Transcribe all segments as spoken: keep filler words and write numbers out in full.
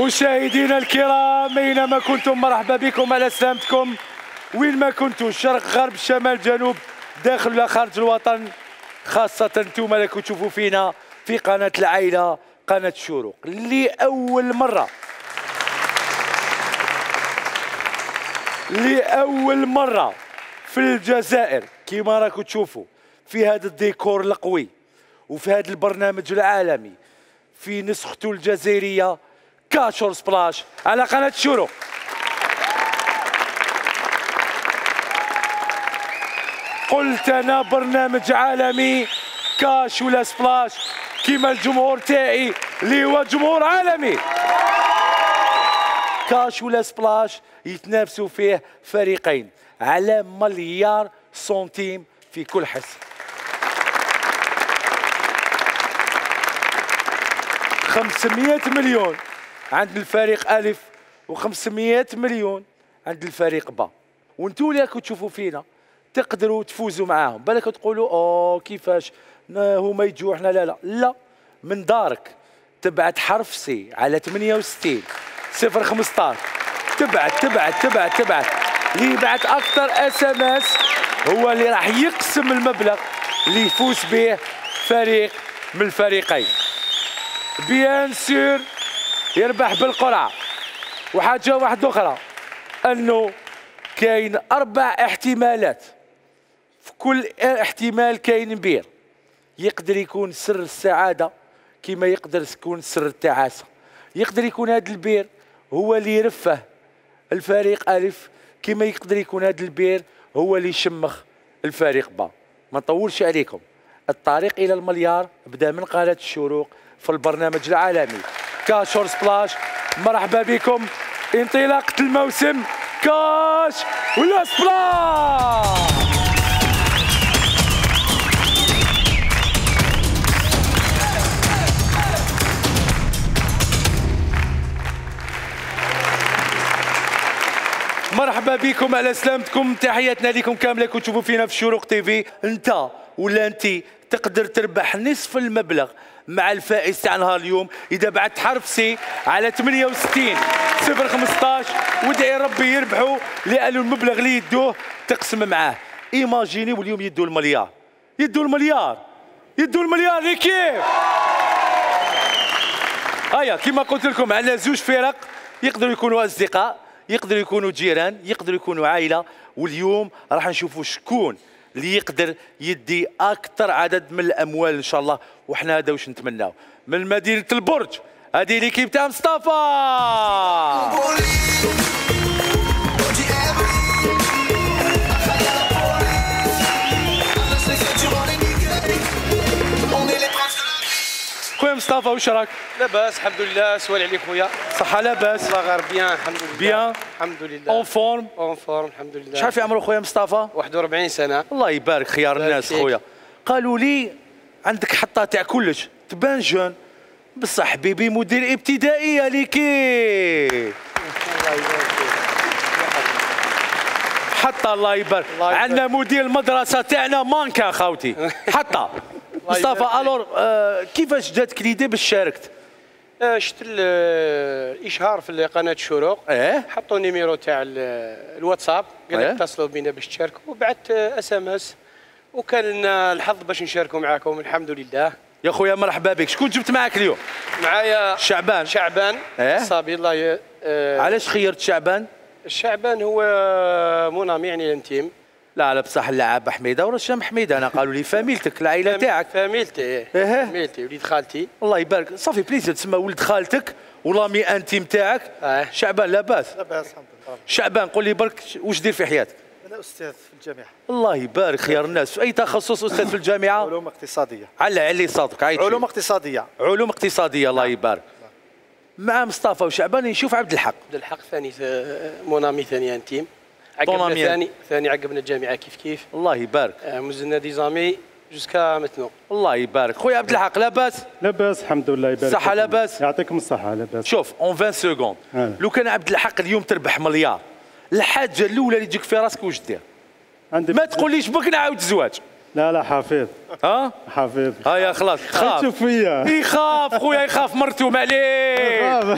مشاهدينا الكرام اينما كنتم مرحبا بكم، على سلامتكم وين ما كنتوا، شرق غرب شمال جنوب داخل ولا خارج الوطن، خاصة انتم اللي كتشوفوا فينا في قناة العائلة قناة الشروق. لأول مرة لأول مرة في الجزائر كيما راكم تشوفوا في هذا الديكور القوي وفي هذا البرنامج العالمي في نسخته الجزائرية كاشور سبلاش على قناة الشروق. قلت أنا برنامج عالمي كاش ولا سبلاش كيما الجمهور تاعي اللي هو جمهور عالمي. كاش ولا سبلاش يتنافسوا فيه فريقين على مليار سنتيم في كل حصة. خمسمائة مليون عند الفريق ألف وخمسمائة مليون عند الفريق با. وانتو اللي راكم تشوفوا فينا تقدروا تفوزوا معاهم. بالك تقولوا اوه كيفاش هما يجوا احنا لا لا لا، من دارك تبعت حرف سي على ثمانية وستين صفر خمسطاش، تبعت تبعت تبعت تبعت اللي يبعت اكثر اس ام اس هو اللي راح يقسم المبلغ اللي يفوز به فريق من الفريقين. بيان سور يربح بالقرعه. وحاجه واحده اخرى انه كاين اربع احتمالات، في كل احتمال كاين بير، يقدر يكون سر السعاده كما يقدر يكون سر التعاسه. يقدر يكون هذا البير هو اللي يرفه الفريق الف كما يقدر يكون هذا البير هو اللي يشمخ الفريق با. ما نطولش عليكم، الطريق الى المليار بدا من قناه الشروق في البرنامج العالمي كاشور سبلاش. مرحبا بكم، انطلاقه الموسم كاش ولا سبلاش. مرحبا بكم، على سلامتكم، تحياتنا لكم كامله كتشوفوا فينا في الشروق تي في. انت ولا انت تقدر تربح نصف المبلغ مع الفائز تاع نهار اليوم اذا بعت حرف سي على ثمانية وستين صفر خمسطاش، وادعي ربي يربحوا لانه المبلغ اللي يدوه تقسم معاه. ايماجيني واليوم يدوا المليار، يدوا المليار، يدوا المليار اللي كيف. هيا كما قلت لكم عندنا زوج فرق، يقدروا يكونوا اصدقاء، يقدروا يكونوا جيران، يقدروا يكونوا عائله. واليوم راح نشوفوا شكون اللي يقدر يدي اكثر عدد من الاموال ان شاء الله. وحنا هذا واش نتمناو من مدينه البرج. هذه ليكيب تاع مصطفى. خويا مصطفى واش راك؟ لاباس الحمد لله. سوال عليك خويا. صحة لاباس؟ الله غير بيان الحمد لله. بيان الحمد لله. اون فورم؟ اون فورم الحمد لله. شحال في عمرك خويا مصطفى؟ واحد وأربعين سنة. الله يبارك، خيار الناس خويا. قالوا لي عندك حطة تاع كلش، تبان جون، بصح حبيبي مدير ابتدائية ليكي. الله يبارك فيك. حتى الله يبارك. عندنا مدير المدرسة تاعنا مانكا خاوتي. حتى مصطفى الور آه كيفاش جاتك ليدي باش شاركت؟ آه شفت الاشهار في قناه الشروق. ايه حطوا النيميرو تاع الواتساب، قال لك اتصلوا بينا باش تشاركوا، وبعثت اس ام اس وكان لنا الحظ باش نشاركوا معكم الحمد لله. يا خويا مرحبا بك. شكون جبت معك اليوم؟ معايا شعبان. شعبان ايه صافي الله ي... آه علاش خيرت شعبان؟ شعبان هو منامي يعني الانتيم. لا لا بصح اللعابه حميده ورشام حميده، انا قالوا لي فاميلتك العائله تاعك. فاميلتي ايه فاميلتي وليد خالتي. الله يبارك، صافي بليزير تسمى ولد خالتك ولامي انتيم تاعك. اه. شعبان لاباس؟ لاباس الحمد لله. شعبان قول لي برك واش دير في حياتك؟ انا استاذ في الجامعه. الله يبارك، خيار الناس. في اي تخصص استاذ في الجامعه؟ علوم اقتصاديه. على علي صوتك عيط. علوم اقتصاديه. علوم اقتصاديه الله يبارك. مع مصطفى وشعبان نشوف عبد الحق. عبد الحق ثاني منامي ثاني انتيم. عقبنا ثاني ثاني عقبنا الجامعه كيف كيف. الله يبارك. مزلنا دي زامي جوسكا متنو. الله يبارك. خويا عبد الحق لاباس؟ لاباس الحمد لله يبارك. صحة لاباس؟ يعطيكم الصحة لاباس. شوف اون عشرين سكوند لو كان عبد الحق اليوم تربح مليار، الحاجة الأولى اللي تجيك في راسك واش دير؟ عندي ما تقوليش بك نعاود الزواج. لا لا حفيظ ها حفيظ. هيا خلاص خاف شوف فيا يخاف خويا يخاف مرتو معليه.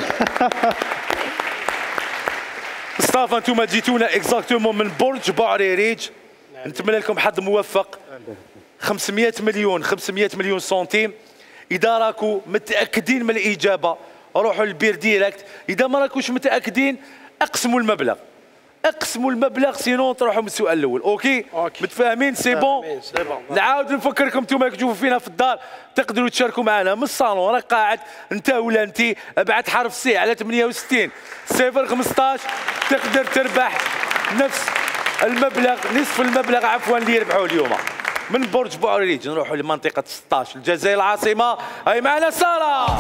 مصطفى انتم جيتونا اكزاكتومون من برج بوعريريج. نتمنى لكم حظ موفق. خمسمائة مليون خمسمائة مليون سنتيم. اذا راكو متاكدين من الاجابه روحوا للبير ديريكت، اذا ما راكوش متاكدين اقسموا المبلغ، اقسموا المبلغ سينون تروحوا من السؤال الاول. اوكي, أوكي. متفاهمين؟ سي بون. نعاود نفكركم انتم تشوفوا فينا في الدار تقدروا تشاركوا معنا من الصالون. راك قاعد انت ولا انت ابعت حرف سي على ثمانية وستين صفر خمسطاش تقدر تربح نفس المبلغ، نصف المبلغ عفوا اللي يربحوه اليوم. من برج بوعريريج نروحوا لمنطقه ستطاش الجزائر العاصمه. هاي معنا ساره.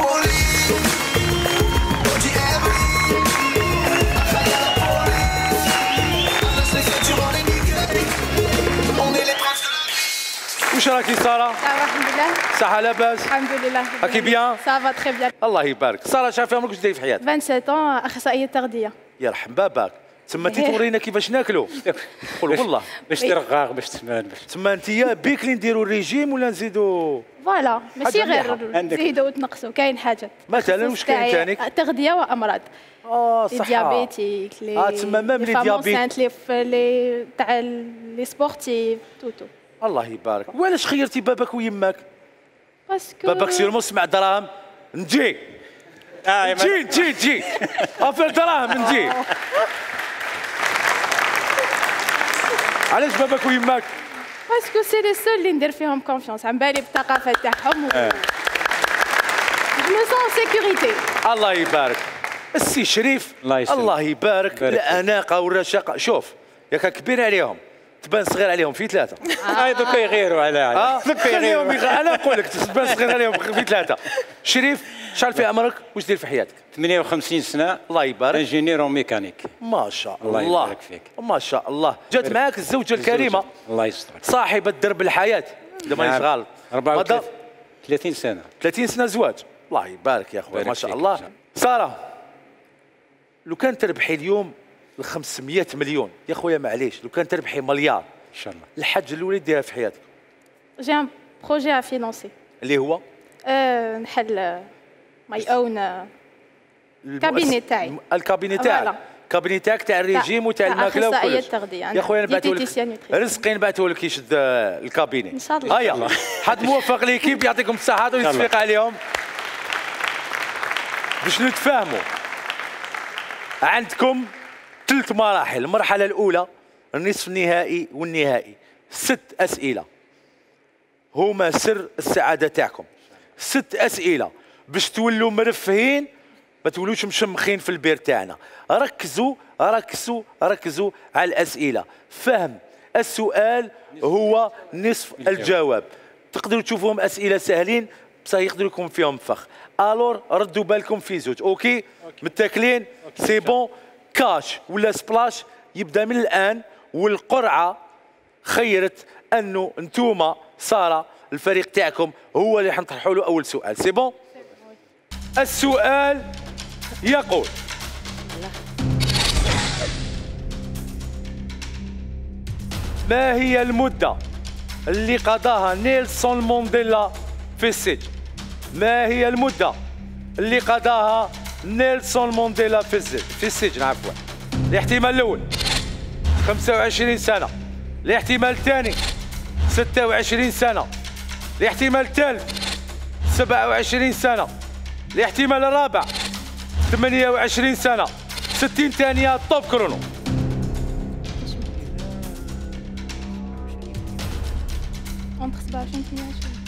واش راكي ساره؟ الحمد لله. صحه لاباس؟ الحمد لله. راكي بيان؟ صافا تخي بيان. الله يبارك. ساره شافي عمرك واش داير في حياتك؟ سبعة وعشرين اخصائيه تغذيه. يرحم باباك. تما انت تورينا كيفاش ناكلوا. قول والله باش ترقاق باش تسمان باش تما انت بيك اللي نديروا الريجيم ولا نزيدوا؟ فوالا ماشي غير عندك. نزيدوا وتنقصوا، كاين حاجات مثلا واش كاين ثاني؟ تغذيه وامراض. اه لي صح. ديابيتيك لي اه تما ميم لي ديابيت لي ف- لي تاع لي سبورتيف توتو. الله يبارك. وعلاش خيرتي باباك ويماك؟ باسكو باباك سيرمون سمع دراهم نجي اه نجي نجي نجي افر دراهم نجي. علاش باباك ويماك؟ باسكو سي لي سول اللي ندير فيهم كونفيونس، عن بالي بالثقافه تاعهم. جو مو سون سيكوريتي. الله يبارك. السي شريف الله يسلمك. الله يبارك. يبارك الاناقه والرشاقه. شوف ياك كبير عليهم تبان صغير عليهم في ثلاثه. هاي دوكا يغيروا على اه دوكا خليهم يغيروا. يغ... انا نقول لك تبان صغير عليهم في ثلاثه. شريف شحال في عمرك؟ واش دير في حياتك؟ ثمانية وخمسين سنه الله يبارك. انجينير ميكانيك. ما شاء الله. الله يبارك فيك. ما شاء الله. جات معاك الزوجه الكريمه الله يسترك. صاحبه درب الحياه اذا مانيش نعم. غلط. أربعة وثلاثين سنه. ثلاثين سنه زواج. الله يبارك يا اخويا يبارك ما شاء فيك. الله. ساره لو كان تربحي اليوم ال خمسمائة مليون يا خويا معليش لو كان تربحي مليار ان شاء الله. الحاجه الاولى ديرها في حياتك جي ان بروجي ا فينونسي. اللي هو أه نحل ماي اون الكابيني تاعي. الم- الكابيني فوالا. تاعك الكابيني تاعك تاع الريجيم وتاع الماكله أخصائية وكلش. تغذية. يا خويا نبعثوا ديتيسيان لك نوتريسيون. رزقي نبعثوا لك يشد آه، الكابيني إن شاء الله. هيا حد موفق ليكيب يعطيكم الصحه ويتفيق عليهم. باش نتفاهموا عندكم ثلاث مراحل. المرحله الاولى النصف النهائي والنهائي. ست اسئله هما سر السعاده تاعكم. ست اسئله باش تولوا مرفهين ما تولوش مشمخين في البير تاعنا. ركزوا ركزوا ركزوا على الاسئله. فهم السؤال هو نصف الجواب. تقدروا تشوفوهم اسئله سهلين بصح يقدروا يكون فيهم فخ. الور ردوا بالكم في زوج. اوكي, متاكلين؟ سي بون. كاش ولا سبلاش يبدا من الان. والقرعه خيرت انه انتوما ساره الفريق تاعكم هو اللي حنطرحوا له اول سؤال. سي بون. السؤال يقول ما هي المدة اللي قضاها نيلسون مانديلا في السجن؟ ما هي المدة اللي قضاها نيلسون مانديلا في السجن؟ في السجن عفوا. الاحتمال الأول خمسة وعشرين سنة. الاحتمال الثاني ستة وعشرين سنة. الاحتمال الثالث سبعة وعشرين سنة. الاحتمال الرابع ثمانية وعشرين سنة. ستين ثانية. طوب كرونو. اونتر سبعة وعشرين ثمانية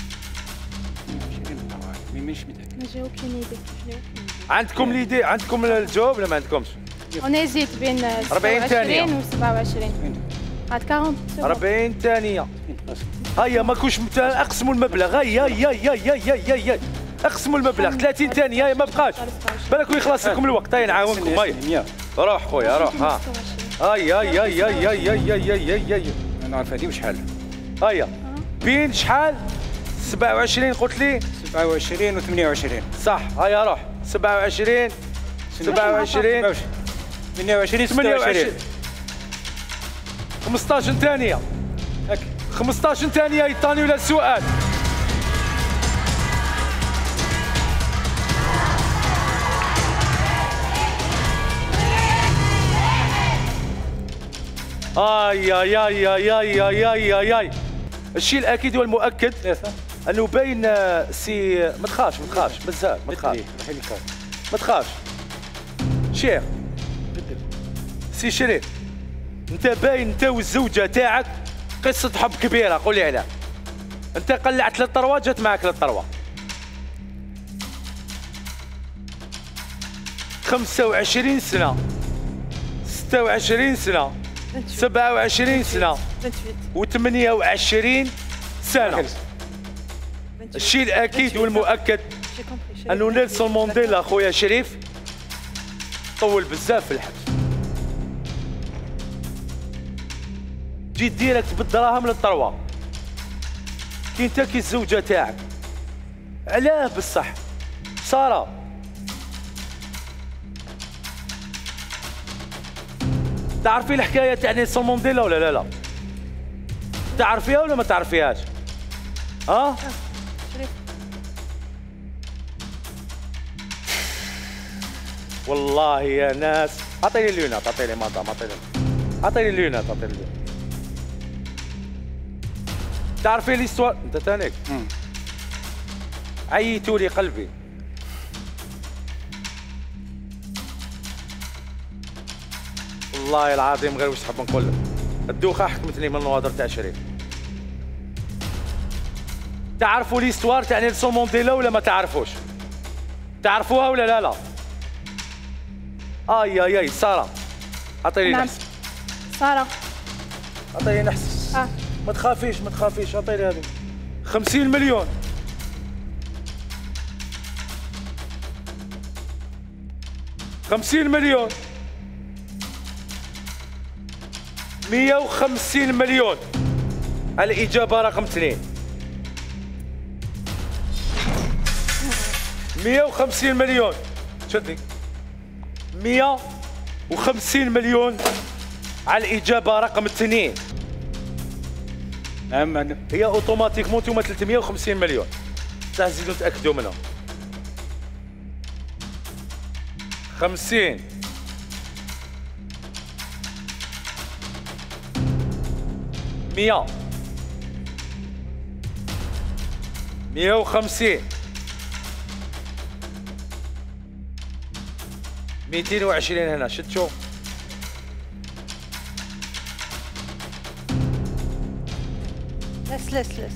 وعشرين. مش متاكد. ما جا اوكين ايدي. عندكم ليدي؟ عندكم الجواب ولا ما عندكمش؟ اون هيزيت بين أربعين ثانية. ستة وعشرين و سبعة وعشرين. عاد أربعين سكوند. أربعين ثانية. هيا ماكوش مت... اقسموا المبلغ. هيا هيا هيا هيا هيا هيا اقسموا المبلغ. ثلاثين ثانية. هيا ما بقاش بالك يخلص لكم الوقت. هيا نعاونكم. هيا روح خويا روح. ها هيا هيا هيا هيا هيا هيا هيا هيا انا عارف هذه وشحال. هيا بين شحال؟ سبعة وعشرين قلت لي؟ سبعة وعشرين و ثمانية وعشرين. صح. هيا روح. سبعة وعشرين سبعة وعشرين ثمانية وعشرين ثمانية ستة وعشرين. وعشرين خمسطاش ثانية. خمسطاش ثانية يطاني ولا السؤال. اي اي اي اي اي اي اي اي اي الشيء الاكيد والمؤكد انه باين سي ما تخافش ما تخافش بزاف ما تخافش ما تخافش شيخ سي شريف انت باين انت والزوجه تاعك قصه حب كبيره قولي عليها. انت قلعت ثلاث طروات جات معك ثلاث طروات. خمسة وعشرين سنه ستة وعشرين سنه سبعة وعشرين سنه وثمانية وعشرين سنه. الشيء الاكيد والمؤكد انه نيلسون مانديلا خويا شريف طول بزاف في الحبس. جيت ديريكت بالدراهم للطروه. كي انت كي الزوجه تاعك علاه بصح ساره تعرفي الحكايه تاع نيلسون مانديلا ولا لا لا؟ تعرفيها ولا ما تعرفيهاش؟ ها؟ والله يا ناس اعطيني اليونات اعطيني مطعم اعطيني اعطيني اليونات اعطيني اليونات. تعرفي ليستوار انت تانيك عيتوا لي قلبي. والله العظيم غير واش تحب نقول لك. الدوخه حكمتني من النواظر تاع شريف. تعرفوا ليستوار تاع نيلسون مانديلا ولا ما تعرفوش؟ تعرفوها ولا لا لا؟ اي اي اي ساره عطيني نعم. نحس. ساره عطيني نحس. اه ما تخافيش ما تخافيش عطيني هذه. خمسين مليون. خمسين مليون. مية وخمسين مليون. الإجابة رقم اثنين. مية وخمسين مليون. شدي. مية وخمسين مليون على الإجابة رقم اثنين. نعم هي اوتوماتيكمون انتوما ثلاثمية وخمسين مليون. تاع زيدوا تأكدوا منهم. خمسين. مية. مية وخمسين. ميتين وعشرين هنا شتشو. لس لس لس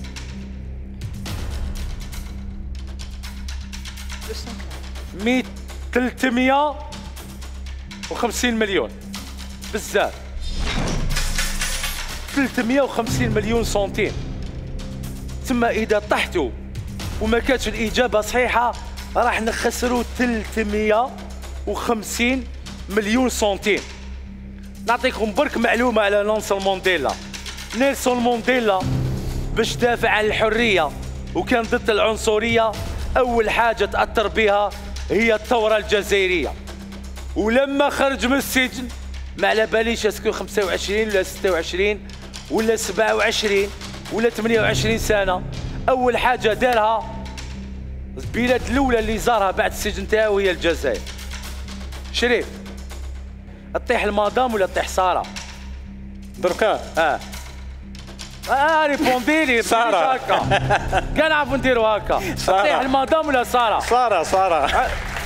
مية ثلاثمية وخمسين مليون بزاف. ثلاثمية وخمسين مليون سنتيم. ثم إذا طحتوا وما كانتش الإجابة صحيحة راح نخسروا ثلاثمية وخمسين مليون سنتيم. نعطيكم برك معلومة على نيلسون مانديلا. نيلسون مانديلا باش دافع عن الحرية وكان ضد العنصرية أول حاجة تأثر بها هي الثورة الجزائرية. ولما خرج من السجن ما على باليش اسكو خمسة وعشرين ولا ستة وعشرين ولا سبعة وعشرين ولا ثمانية وعشرين سنة، أول حاجة دارها البلاد الأولى اللي زارها بعد السجن تاعو هي الجزائر. شريف تطيح المدام ولا تطيح سارة؟ دركا اه اه ريبوندي لي سارة. هكا كاع نعرفوا نديروا هكا. سارة. تطيح المدام ولا سارة؟ سارة سارة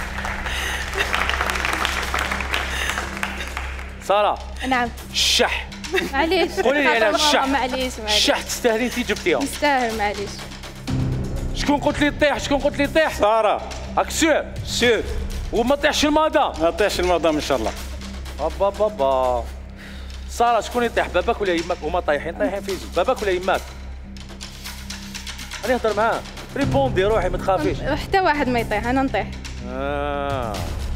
سارة نعم. الشح معليش قولي لي على الشح. معليش معليش الشح تستاهلين انتي جبتيهم. نستاهل معليش. شكون قلت لي طيح؟ شكون قلت لي طيح؟ سارة هاك سير سير وما طيحش المدام. ما طيحش المدام ان شاء الله. بابا بابا سارة شكون يطيح باباك ولا يماك؟ هما طايحين طايحين في زوج باباك ولا يماك؟ انا نهضر معاه ريبوندي روحي ما تخافيش. حتى واحد ما يطيح انا نطيح. آه.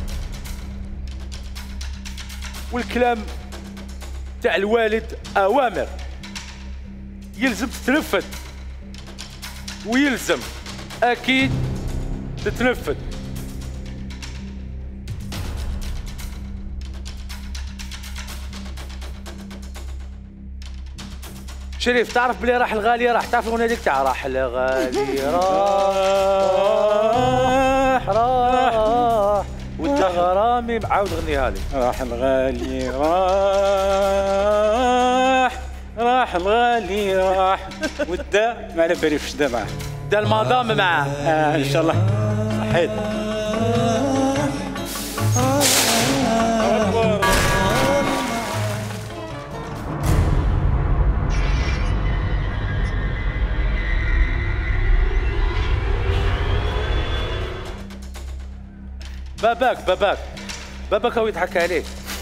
والكلام تاع الوالد اوامر يلزم تتنفذ ويلزم اكيد تتنفذ. شريف تعرف بلي راح الغالي راح، تعرف الاغنيه هذيك تاع راح الغالي راح راح وانت غرامي عاود غنيها لي. راح الغالي راح راح الغالي راح ودا ما على بالي فاش دا معاه. دا المدام معاه. آه ان شاء الله صحيت. باباك باباك باباك هو يضحك عليك.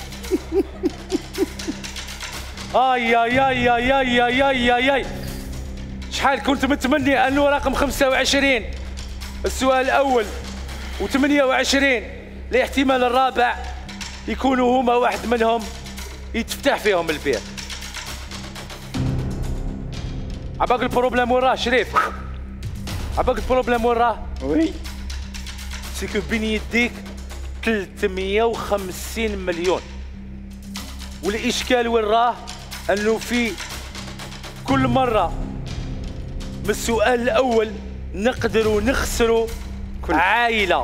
اي اي اي اي اي اي اي اي اي شحال كنت متمني انه رقم خمسة وعشرين السؤال الاول وثمانية وعشرين الاحتمال الرابع يكونوا هما واحد منهم يتفتح فيهم البير. عباك البروبليم وين راه شريف؟ عباك البروبليم وين راه؟ وي سيكو بين يديك ثلاثمية وخمسين مليون، والاشكال وين راه؟ انه في كل مره من السؤال الاول نقدروا نخسروا عائله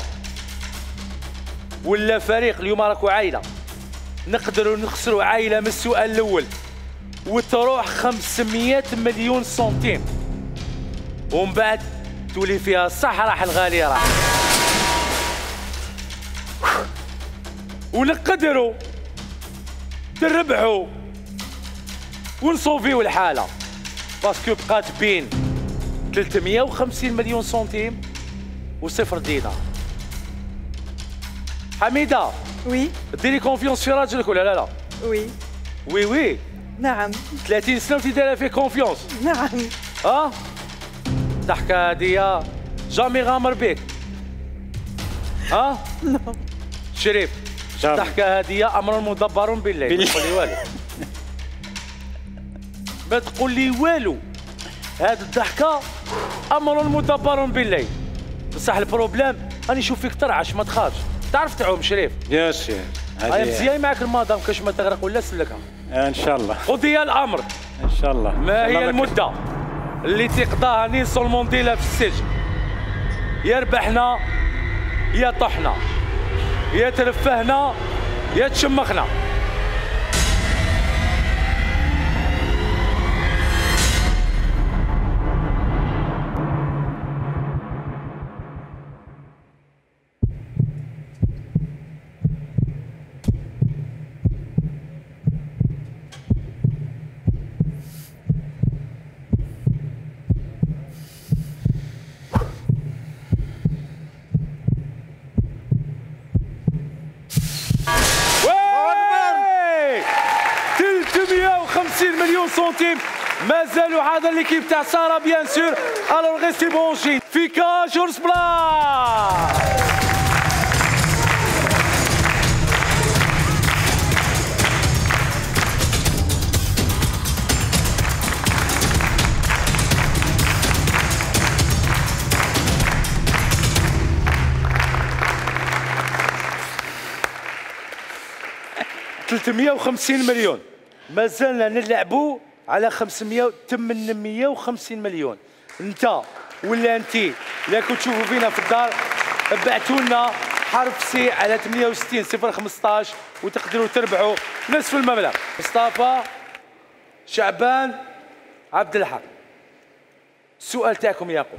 ولا فريق. اليوم راكو عائله، نقدروا نخسروا عائله من السؤال الاول وتروح خمسمية مليون سنتيم، ومن بعد تولي فيها صح راح الغالي راح. ونقدروا تربحوا ونصوفيو الحاله باسكو بقات بين ثلاثمية وخمسين مليون سنتيم وصفر دينار. حميده وي ديري كونفيونس في راجلك ولا لا لا؟ وي وي وي نعم ثلاثين سنه وانت دايره فيه كونفيونس. نعم اه الضحكه هادي جامي غامر بك. اه شريف الضحكه هادي امر مدبر بالليل. ما تقول لي والو، ما تقول لي والو، هاد الضحكه امر مدبر بالليل. بصح البروبليم راني نشوف فيك ترعش ما تخافش. تعرف تعوم شريف؟ يا شيخ هاي مزيان معاك المدام كاش ما تغرق ولا سلكها. ان شاء الله قضي الامر. ان شاء الله. ما هي المده اللي تقضاها نيلسون مونديلا في السجن؟ يا ربحنا يا طحنا، يا ترفهنا يا تشمخنا. ثلاثمية وخمسين مليون سنتيم. ما زالوا هذا ليكيب تاع سارة بيان سور. الوغ ريستي بونشي فيكا جورج بلا. ثلاثمية وخمسين مليون. ما زلنا نلعبوا على خمسمية ثمانمية وخمسين مليون. انت ولا انت اللي راكم تشوفوا فينا في الدار ابعثوا لنا حرف سي على ثمانية وستين صفر خمسطاش وتقدروا تربحوا نصف المبلغ. مصطفى شعبان عبد الحق، السؤال تاعكم يقول: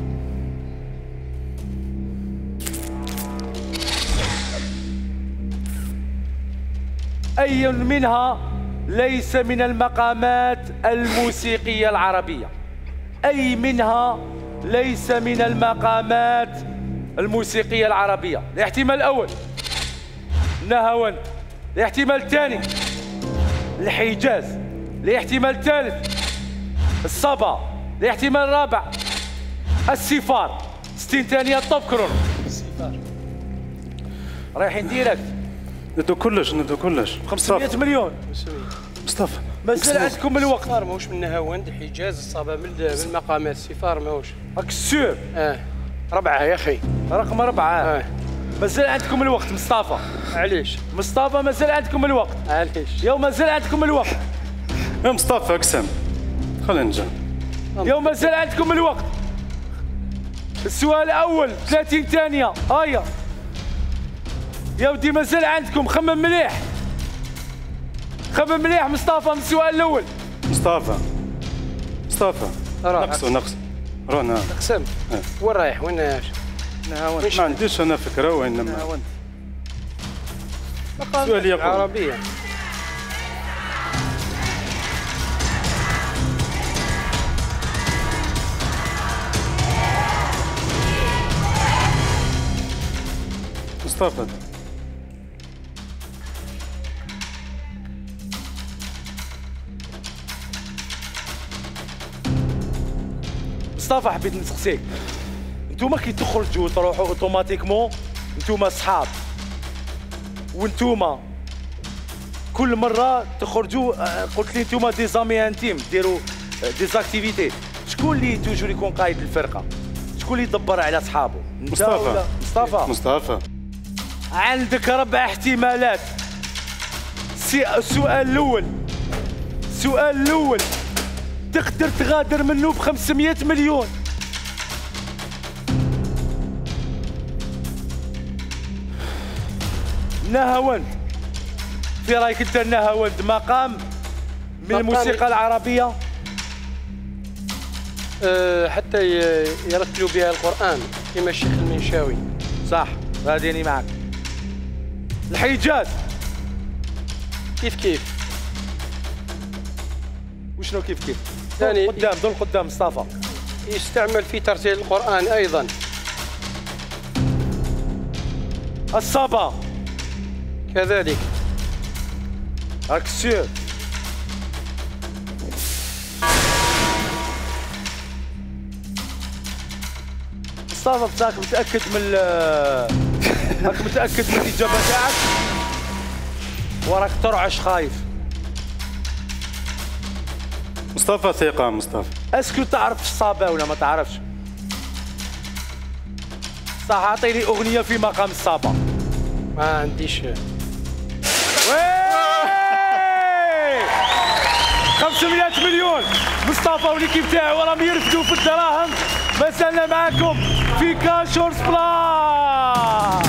أي منها ليس من المقامات الموسيقية العربية؟ أي منها ليس من المقامات الموسيقية العربية؟ الاحتمال الأول نهاوند، الاحتمال الثاني الحجاز، الاحتمال الثالث الصبا، الاحتمال الرابع السفار. ستين ثانية طوب كرون. السفار رايحين ديريكت. ندو كلش ندو كلش. خمسمية مليون. مصطفى مازال عندكم الوقت. السفار ماهوش من نهاوند، حجاز، الصبا من من المقامات. السفار ماهوش. راك سور؟ اه ربعة يا اخي. رقم أربعة. اه مازال عندكم الوقت مصطفى. علاش؟ مصطفى مازال عندكم الوقت. علاش؟ يا مازال عندكم الوقت. يا مصطفى اقسم خلينا نجا. اليوم مازال عندكم الوقت. السؤال الاول ثلاثين ثانيه. هيا يا ودي مازال عندكم. خمم مليح خمم مليح. مصطفى من السؤال الاول. مصطفى مصطفى نقصوا نقصوا رونا اقسم. وين رايح؟ وين نهاوند. ما عنديش انا فكره وين نهاوند. السؤال يقول عربيه. مصطفى مصطفى حبيت نسقسيك. انتوما كي تخرجوا تروحوا اوتوماتيكمون انتوما صحاب، وانتوما كل مره تخرجوا قلت لي انتوما دي زامي انتيم ديروا دي زاكتيفيتي. شكون اللي توجور يكون قائد الفرقه؟ شكون اللي يدبر على صحابه؟ مصطفى. مصطفى مصطفى عندك ربع احتمالات. السؤال الاول السؤال الاول تقدر تغادر منه ب خمسمية مليون. نهاوند في رايك انت نهاوند مقام من الموسيقى العربيه؟ أه حتى يرتلوا بها القران كما الشيخ المنشاوي. صح غاديني معك. الحجاز كيف كيف. وشنو كيف كيف؟ يعني قدام دول قدام مصطفى. يستعمل في ترتيل القران ايضا. الصبا كذلك. راك سير. مصطفى بتاعك متاكد من راك متاكد من الاجابه تاعك وراك ترعش خايف؟ مصطفى ثقة مصطفى. اسكو تعرف الصابة ولا ما تعرفش؟ صح اعطيني اغنية في مقام الصابة. ما عنديش. خمسمية مليون. مصطفى والكيب تاعو راهم يرفدوا في الدراهم. مازلنا معاكم في كاشورز بلاس.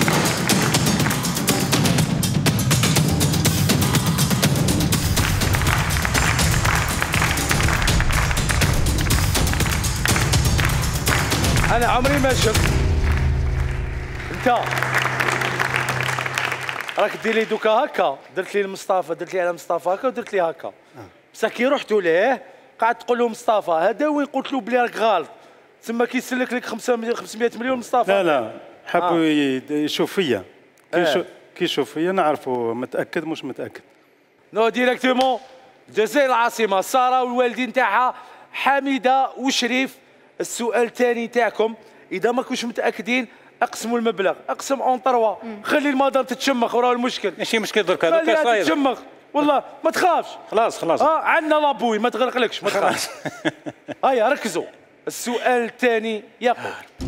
أنا عمري ما شفت أنت راك دير لي دوكا هكا. درت لي لمصطفى درت لي على مصطفى هكا ودرت لي هكا. بصح كي رحتوا ليه قعدت تقول له مصطفى هذا وين قلت له بلي راك غلط. تسمى كيسلك لك خمسمية مليون مصطفى. لا لا حبوا آه. يشوف فيا كي آه. كي يشوف فيا نعرفوا متاكد مش متاكد. نو ديريكتومون الجزائر العاصمه ساره والوالدين تاعها حميده وشريف. السؤال الثاني تاعكم اذا ما كنتوش متاكدين اقسموا المبلغ. اقسم اون تروا. خلي المدام تتشمخ وراه المشكل. ماشي مشكل درك هذاك خليها صاير. تتشمخ والله ما تخافش. خلاص خلاص. اه عندنا لابوي ما تغرقلكش ما تخافش. هيا ركزوا. السؤال الثاني يقول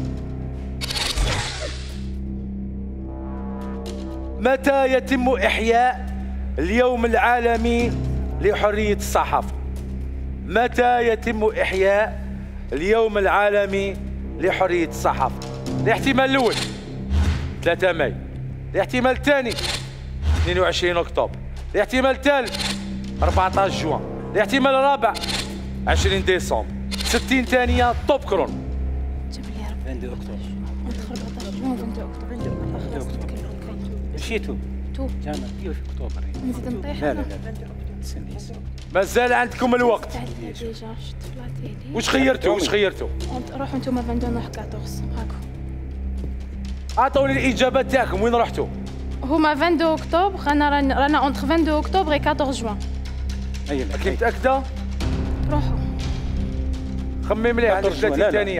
متى يتم إحياء اليوم العالمي لحرية الصحافة؟ متى يتم إحياء اليوم العالمي لحرية الصحافة؟ الاحتمال الأول ثلاثة ماي. الاحتمال الثاني اثنين وعشرين أكتوبر. الاحتمال الثالث أربعة عشر جوان. الاحتمال الرابع عشرين ديسمبر. ستين ثانية توب كرون. عندي أكتوبر. مشيتوا تو جانا في أكتوبر. نزيد نطيح. لا لا لا استني. مازال عندكم الوقت. ديجا شفت في لا تيلي. وش خيرتوا وش خيرتوا؟ روحوا انتوما فاندو نروح كاطورز هاكو. اعطوني الاجابات تاعكم وين رحتوا؟ هما اثنين اكتوبر. انا رانا رانا اونتر اثنين اكتوبر و أربعة عشر جوان. هيا راكي متاكده؟ روحوا خمي مليح عندك ثلاثين ثانيه.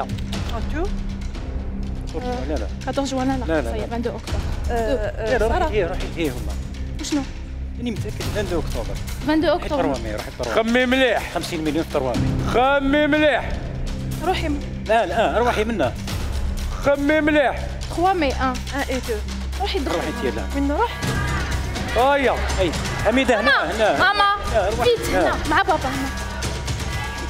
لا لا أربعة عشر جوان. لا لا، لا. لا اثنين اكتوبر. لا روحي هي روحي هي هما. وشنو؟ اني متاكد اثنين اكتوبر. اثنين روحي اكتوبر. طروامي روحي طروامي. خمي مليح. خمسين مليون في طروامي. خمي مليح. روحي لا لا روحي منا. خمي مليح. ثلاثة ماي واحد واحد اي اثنين. روحي دخل. روحي انت لا. وين نروح؟ هيا اي حميده هنا هنا. ماما لا، روحي. فيت هنا مع بابا هنا.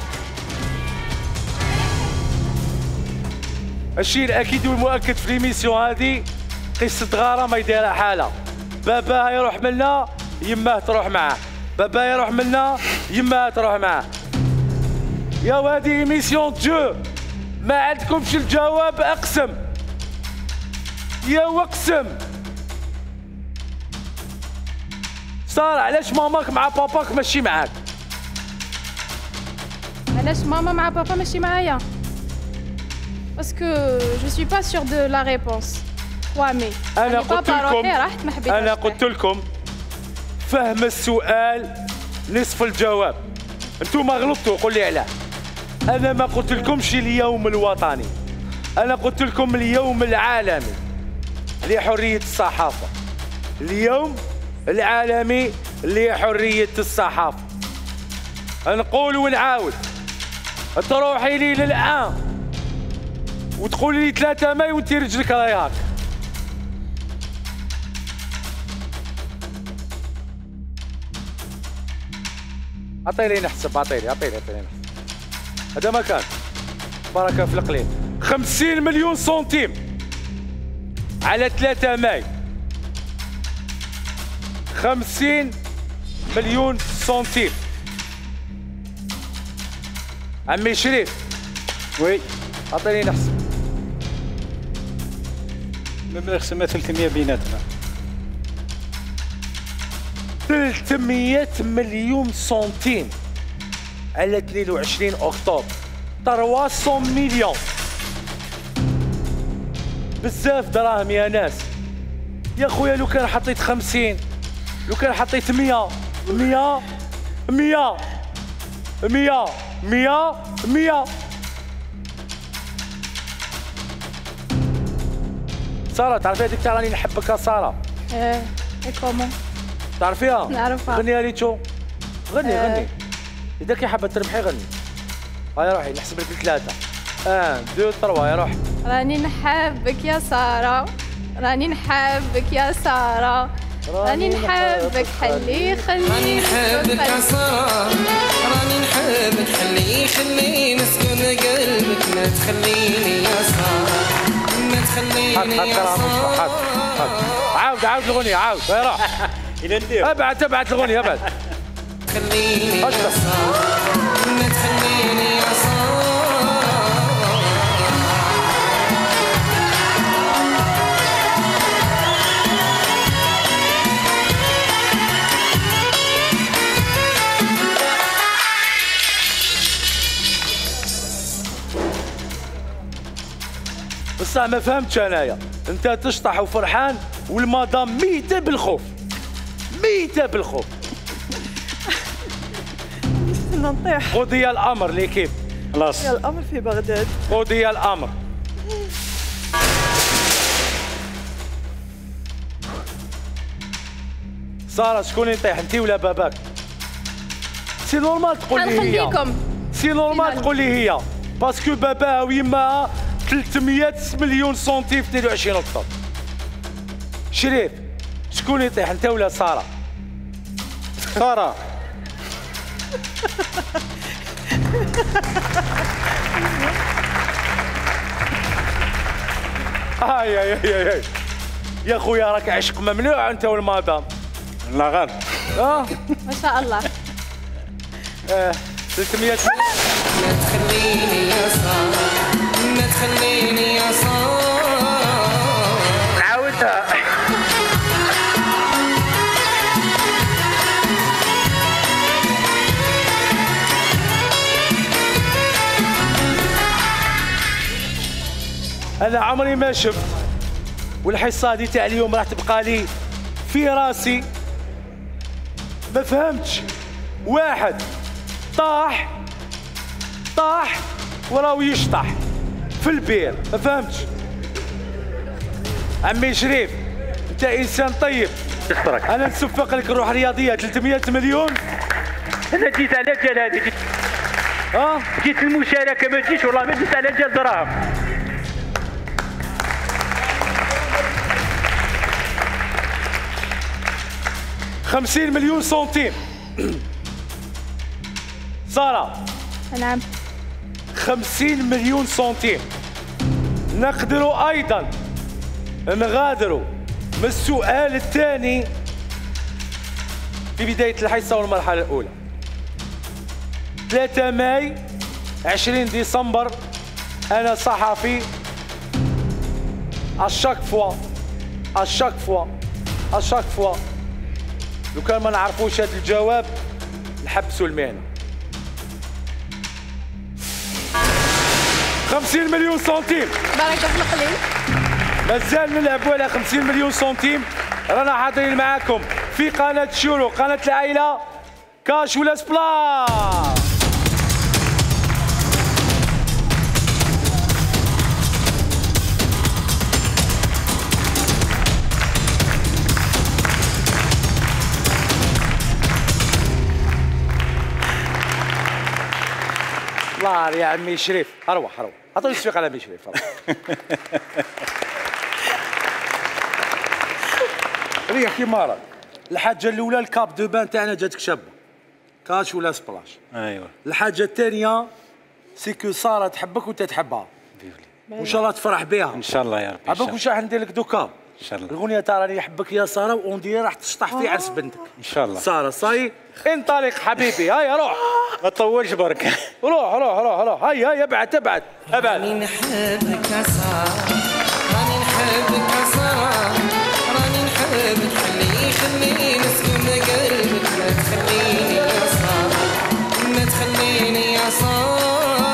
الشيء الاكيد والمؤكد في ليميسيون هذه قصه غاره ما يديرها حاله. باباه يروح منا يماه تروح معاه، باباه يروح منا يماه تروح معاه. يا وهذه ايميسيون جو، ما عندكمش الجواب اقسم. يا واقسم. سارة علاش ماماك مع باباك ماشي معاك؟ علاش ماما مع بابا ماشي معايا؟ باسكو جو سوي با سيغ دو لا ريبونس. وا مي انا قلت لكم رحت ما حبيتهاش. انا قلت لكم فهم السؤال نصف الجواب. انتم غلطتوا، قول لي علاه. انا ما قلت لكمش اليوم الوطني، انا قلت لكم اليوم العالمي لحرية الصحافة. اليوم العالمي لحرية الصحافة. نقول ونعاود. تروحي لي للآن وتقولي لي ثلاثة ماي وانت رجلك راهي هاك. عطيني نحسب، عطيني عطيني عطيني نحسب. هذا ما كان بركة في القليل. خمسين مليون سنتيم على ثلاثة ماي. خمسين مليون سنتيم. عمي شريف. وي. عطيني نحسب. مبلغ سما ثلاثمية بيناتنا. ثلاثمية مليون سنتيم على اثنين وعشرين أكتوبر. ثلاثمية مليون. بزاف دراهم يا ناس. يا خويا لو كان حطيت خمسين، لو كان حطيت مية مية مية مية مية مية. سارة تعرفي هذيك تاع راني نحبك يا سارة؟ ايه اي كومون؟ تعرفيها؟ نعرفها. غنيها لي تو. غني آه. غني. إذا كي حابة تربحي غني. هيا روحي نحسب لك ثلاثة. واحد اثنين ثلاثة يا روحي. راني نحبك يا سارة، راني نحبك يا سارة، راني نحبك حلي خلي. راني نحبك يا سارة، راني نحبك حلي خلي نسكن قلبك، ما تخليني يا سارة، ما تخليني يا سارة. عاود عاود الغنية عاود. هيا روح. الى ندير. ابعد ابعد الغنية ابعد. خليني يا سارة، ما تخليني يا سارة. بصح ما فهمتش انايا، انت تشطح وفرحان والمدام ميتة بالخوف. ميتة بالخوف. نطيح. قضي الامر ليكيب. خلاص. الامر في بغداد. قضي الامر. سارة شكون يطيح انت ولا باباك؟ سي نورمال تقول لي هي. نخليكم. سي نورمال تقول لي هي باسكو باباها ويماها ثلاثمية مليون سنتيم في اثنين وعشرين أكتوبر. شريف شكون يطيح انت ولا سارة؟ سارة. هاي هاي هاي هاي يا خويا راك عشق ممنوع انت والمدام. لا غير. اه ما شاء الله. اه ثلاثمية. ما تخليني يا سارة، ما تخليني يا سارة. نعاودها. أنا عمري ما شفت والحصة هذه تاع اليوم راح تبقى لي في راسي. ما فهمتش. واحد طاح طاح وراهو يشطح في البير. ما فهمتش. عمي شريف انت انسان طيب. انا نصفق لك الروح الرياضيه ثلاثمية مليون. انا جيت على جال هذه جيت. اه جيت المشاركه ما تجيش والله ما جيت على جال دراهم. خمسين مليون سنتيم. سارة. نعم. خمسين مليون سنتيم نقدروا ايضا نغادروا من السؤال الثاني في بدايه الحصه والمرحله الاولى. ثلاثة ماي عشرين ديسمبر. انا صحفي اشاك فوا اشاك فوا اشاك فوا لو كان ما نعرفوش هذا الجواب نحبسوا المهنه. خمسين مليون سنتيم. بركه في القليل. مازال نلعبوا على خمسين مليون سنتيم. رانا حاضرين معاكم في قناه شروق، قناه العائله، كاش ولا سبلا. الله يا عمي شريف، اروح اروح عطوني التسويق على عمي شريف. ريح كيما راك. الحاجه الاولى الكاب دو بان تاعنا جاتك شابه، كاش ولا سبلاش. ايوه. الحاجه الثانيه سيكو ساره تحبك وانت تحبها، وان شاء الله تفرح بها ان شاء الله يا ربي. عباك واش راح ندير لك دوكا ان شاء الله. الاغنيه تاع راني نحبك يا ساره واوندي راح تشطح في عرس بنتك ان شاء الله. ساره صاي انطلق حبيبي. هيا روح ما تطولش برك. روح روح روح روح. هيا هيا ابعد ابعد ابعد. راني نحبك يا ساره، راني نحبك يا ساره، راني نحبك خلي خليني نسكن قلبك، ما تخليني يا ساره، ما تخليني يا ساره.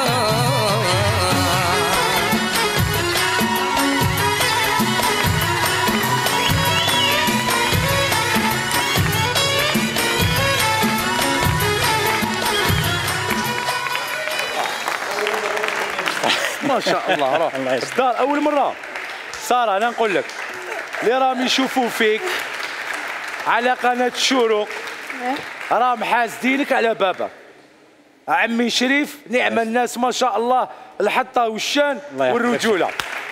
ما شاء الله. روح الدار اول مره. ساره انا نقول لك اللي راهم يشوفوا فيك على قناه شروق راهم حاسدينك على بابك. عمي شريف نعم الناس ما شاء الله، الحطه والشان والرجوله.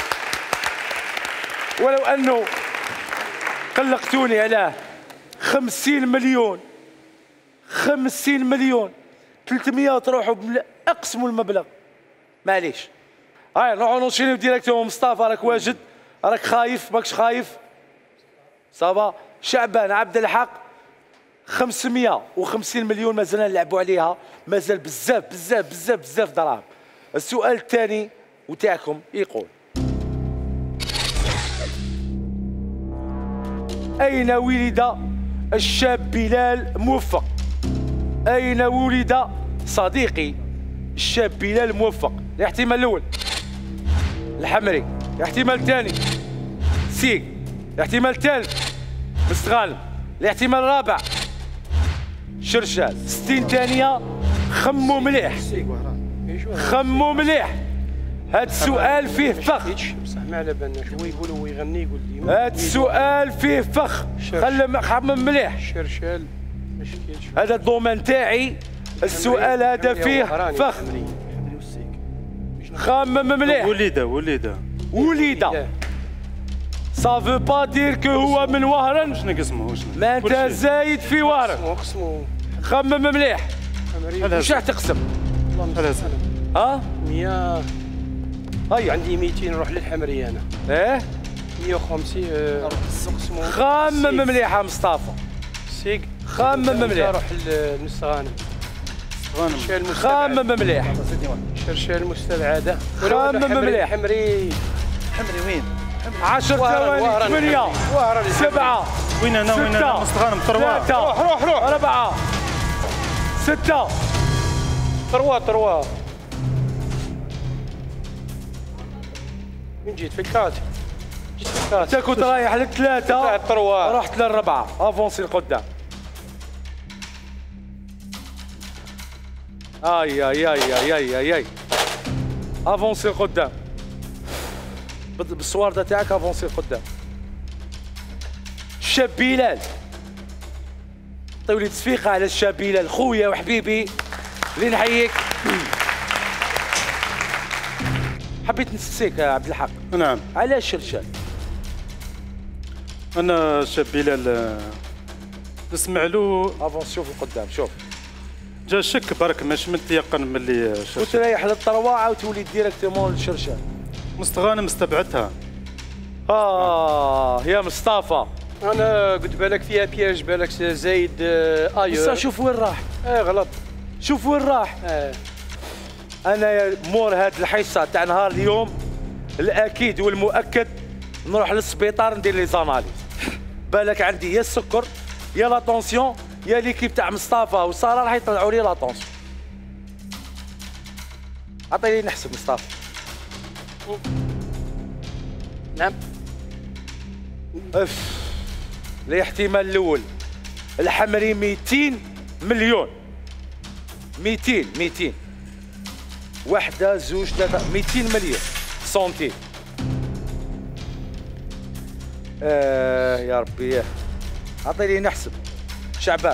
ولو انه قلقتوني على خمسين مليون خمسين مليون ثلاثمية تروحوا اقسموا المبلغ معليش. هاي نروحوا نوصلوا ديريكتوم. مصطفى راك واجد، راك خايف ماكش خايف؟ صافا. شعبان عبد الحق خمسمية وخمسين مليون مازال نلعبوا عليها، مازال بزاف بزاف بزاف بزاف دراهم. السؤال الثاني وتاعكم يقول: أين ولد الشاب بلال موفق؟ أين ولد صديقي الشاب بلال موفق؟ الاحتمال الأول الحمري، الاحتمال الثاني سيك، الاحتمال الثالث مستغانم، الاحتمال الرابع شرشال. ستين ثانية خمو مليح خمو مليح. هاد السؤال فيه فخ. بصح ما على بالناش هو يقول هو يغني يقول لي هاد السؤال فيه فخ. خلي خمم مليح. شرشال ما شكيتش. هذا الدومين تاعي. السؤال هذا فيه فخ. خمم مليح. وليده وليده وليده صافو با دير كو هو من وهران. شنو قسمه وشنو؟ ما انت زايد في وهران. خمم مليح. واش راح تقسم؟ ها؟ مية. هيا عندي ميتين نروح للحمريه انا. ايه مية وخمسين نقسمو. خمم مليح يا مصطفى. سيق. خمم مليح. نروح للمستغانم. خمم مليح. شرشال مستبعده. خمم مليح. حمري. حمري وين؟ عشر ثواني. ثمانية سبعة وين انا وين انا مستغانم تروا. روح روح روح. أربعة ستة تروا تروا. وين جيت في الكات؟ جيت في الكات. انت كنت رايح للثلاثة تروا. رحت للربعة. افونسي لقدام. اي اي اي اي اي اي اي افونسي لقدام بالصوارده تاعك. افونسي لقدام. الشاب بلال طيولي تصفيقه على الشاب بلال خويا وحبيبي اللي نحييك. حبيت نسيك يا عبد الحق. نعم. علاش شرشال؟ انا الشاب بلال نسمع له. افونس شوف القدام شوف. جا شك برك ماش متيقن ملي وتريح للطرواعه وتولي ديريكتومون للشرشال. مستغانم استبعدتها. اه يا مصطفى انا قلت بالك فيها بياج، بالك زايد آه ايور. بس شوف وين راح. اه غلط. شوف وين راح. اه انا يا مور هاد الحصه تاع نهار اليوم الاكيد والمؤكد نروح للسبيطار ندير لي زاناليز. بالك عندي يا السكر يا لا طونسيون يا ليكيب تاع مصطفى وساره راح يطلعوا لي لا طونسيون. عطيني نحسب مصطفى. نعم. اف الاحتمال الاول الحمري مئتين مليون. مئتين مئتين واحدة زوج ثلاثة مئتين مليون سنتيم. آه يا ربي ياه عطيني نحسب. شعبان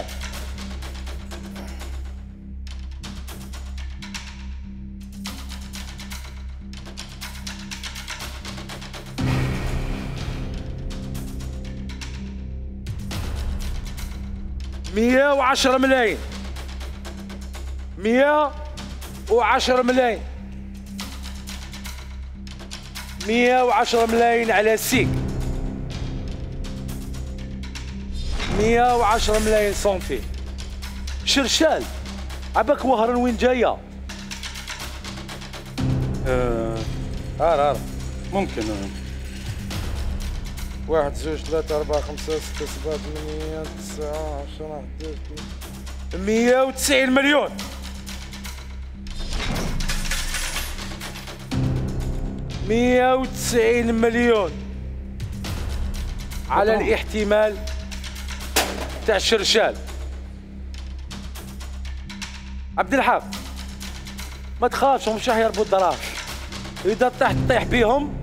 مئة وعشرة ملايين. مئة وعشرة ملايين. مئة وعشرة ملايين على سيك. مئة وعشرة ملايين سنتيم. شرشال عباك وهران وين جايه؟ آه هار هار ممكن. آه. واحد زوج ثلاثة أربعة خمسة ستة سبعة ثمانية تسعة عشرة أحد عشر مئة وتسعين مليون. مئة وتسعين مليون على الاحتمال تاع الشرشال. عبد الحق ما تخافش مش راح يربوا الدراهم. إذا طيح تطيح بيهم.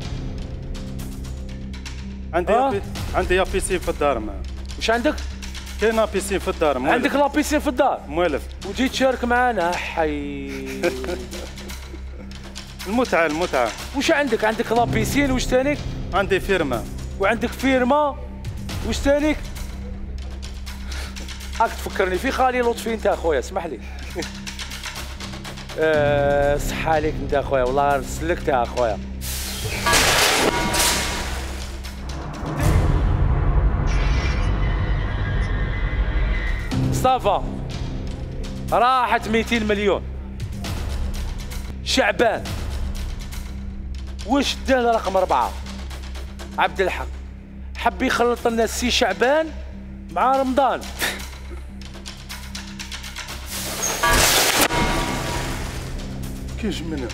عندي آه؟ بي... عندي يا بيسين في الدار. ما مش عندك؟ كاين بيسين في الدار موالف. عندك لابيسين في الدار موالف. وجيت تشارك معنا حي. المتعة المتعة. وش عندك؟ عندك لابيسين وش ثاني؟ عندي فيرما. وعندك فيرما وش ثاني؟ هاك تفكرني في خالي لطفي انت اخويا اسمح لي. أه صحة عليك انت اخويا والله سلكت يا اخويا. مصطفى راحت مئتين مليون. شعبان وش داه رقم أربعة؟ عبد الحق حب يخلط لنا سي شعبان مع رمضان. كيش منها.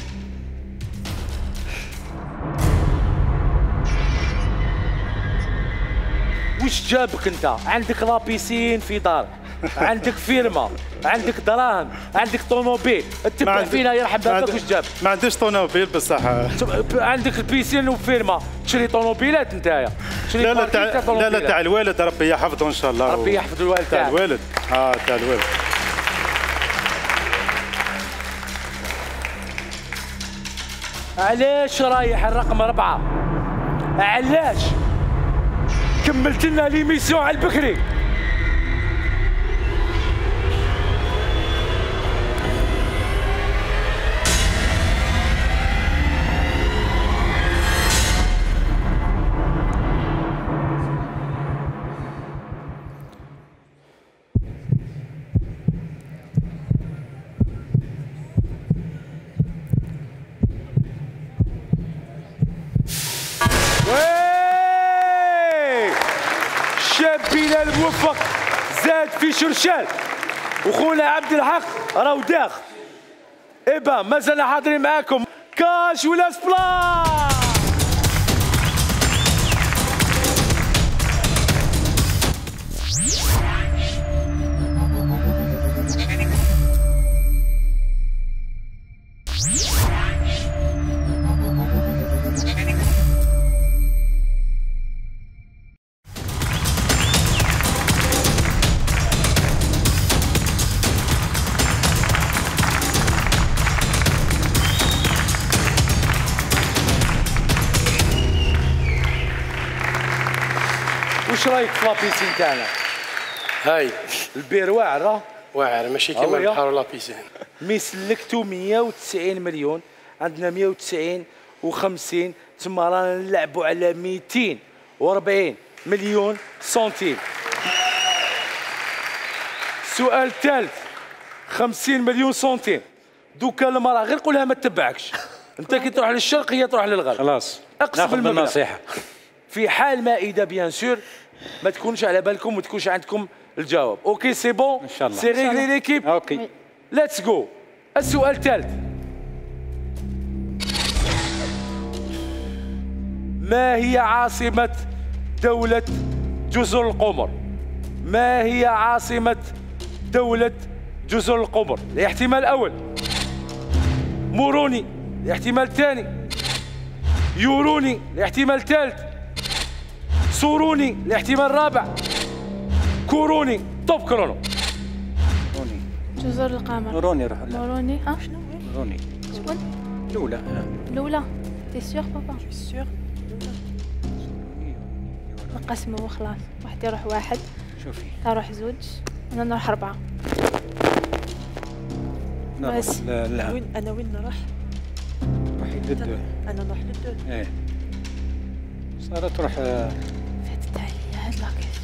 وش جابك انت؟ عندك لابيسين في دار، عندك فيرما، عندك دراهم، عندك طوموبيل، اتبع فينا يرحم بابك. وش جابك؟ ما عنديش طوموبيل بصح. عندك البيسين وفيرما، تشري طوموبيلات نتايا. لا لا تاع لا لا تاع الوالد ربي يحفظه ان شاء الله. ربي يحفظ الوالد تاع الوالد. اه تاع الوالد. علاش رايح الرقم أربعة؟ علاش؟ كملت لنا ليميسيون على البكري. شاب بلال موفق زاد في شرشال وخونا عبد الحق راهو داخ. إبا مازلنا حاضرين معاكم كاش ولا سبلا. وش رايك في لابيسين تاعنا؟ هاي البير واعر راه واعر ماشي كيما البحر ولا بيسين. مي سلكتو مئة وتسعين مليون، عندنا مئة وتسعين وخمسين، تما رانا نلعبوا على مئتين وأربعين مليون سنتيم. السؤال الثالث خمسين مليون سنتيم. دوكا المراه غير قولها ما تتبعكش، انت كي تروح للشرق هي تروح للغرب. خلاص اقسم ناخذ المبلغ. النصيحه. في حال ما اذا بيان سور ما تكونش على بالكم وما تكونش عندكم الجواب. اوكي سي بون ان شاء الله. سي ريغلي ليكيب. اوكي ليتس جو. السؤال الثالث، ما هي عاصمة دولة جزر القمر؟ ما هي عاصمة دولة جزر القمر؟ الاحتمال الأول موروني، الاحتمال الثاني يوروني، الاحتمال الثالث سوروني، الاحتمال الرابع كوروني. توب كرونو. روني جزر القمر. روني روح لا موروني. ها شنو؟ روني شكون؟ الاولى آه. الأولى. تي سيغ بابا؟ سيغ. نقسموا وخلاص، واحد يروح واحد، شوفي تروح زوج، أنا نروح أربعة. نروح بس. لا لا وين انا وين نروح؟ روحي للدو. انا نروح للدو. ايه سارة تروح آه، فاتت عليا هاد لاكيستيون.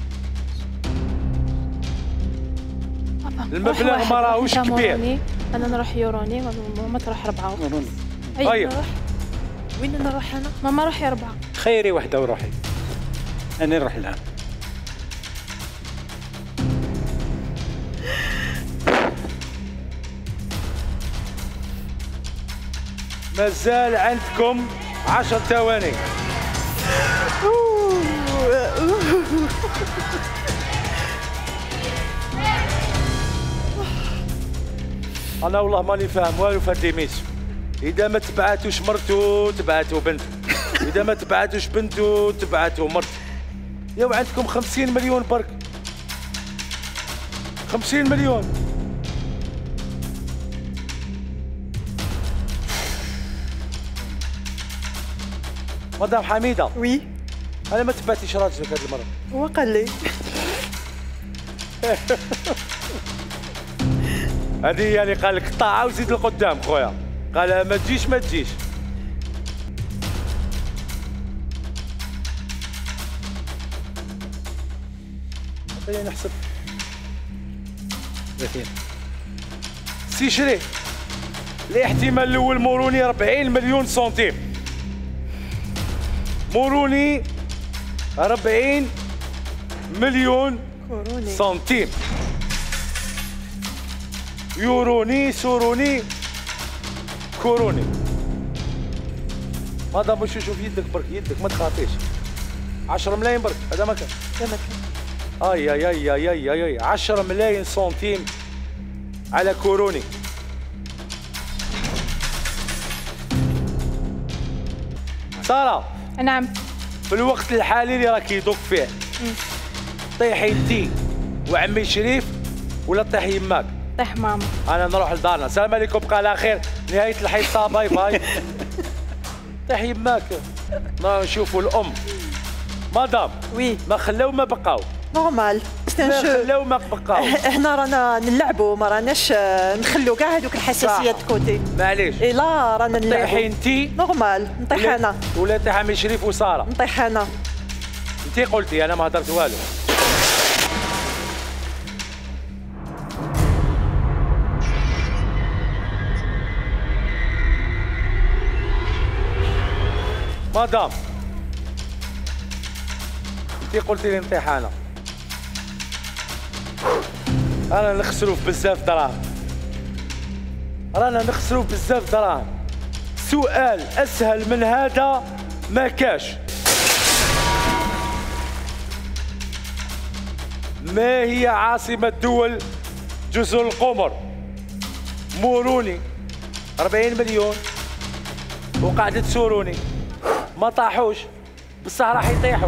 بابا، المبلغ روح ما واحد، راهوش أنت كبير. موروني، أنا نروح يوروني، ماما تروح أربعة. روني. أي أيوه. نروح؟ وين نروح انا؟ ماما روحي أربعة. خيري وحده وروحي انا نروح لها. مازال عندكم عشر ثواني. انا والله ماني فاهم والو في هاد ليميسيون. اذا ما تبعتوش مرتو تبعتو بنت، اذا ما تبعتوش بنتو تبعتو مرت. ياو عندكم خمسين مليون برك، خمسين مليون. مدام حميده وي انا ما تبعتيش راجلك هذه المره. هو قال لي. هذه يعني قال لك طاعه وزيد لقدام خويا، قال ما تجيش ما تجيش. خلينا نحسب. ثلاثين. سي شري الاحتمال الاول موروني أربعين مليون سنتيم. موروني أربعين مليون كوروني. سنتيم. يوروني سوروني كوروني. هذا باش شوف يدك برك، يدك ما تخافيش. عشرة ملايين برك هذا ما كان. هذا ما كان. اي اي اي اي اي اي, أي. عشرة ملايين سنتيم على كوروني. سارة نعم. في الوقت الحالي اللي راك يدق فيه طيحي انتي وعمي شريف ولا طيحي يماك؟ طيح ماما. انا نروح لدارنا. السلام عليكم، بقى على خير. نهايه الحصه، باي باي. طيحي يماك. نروح نشوفوا الام. مدام وي ما خلاو ما بقاو، نورمال. ما سي خلاو ما بقاو. احنا رانا نلعبوا، ما راناش نخلو كاع هذوك الحساسيات صح. كوتي. معليش اي لا رانا طيحي نلعبوا. انتي نورمال. نطيح ولا- انا. ولا طيح عمي شريف وساره. نطيح انا. انتي قلتي، انا ما هضرت والو. مدام انتي قلتي لي نطيح انا، رانا نخسروا في بزاف دراهم، رانا نخسروا بزاف دراهم. سؤال اسهل من هذا ما كاش. ما هي عاصمة دول جزر القمر؟ موروني أربعين مليون وقاعدة سوروني. ما طاحوش بصح راح يطيحوا.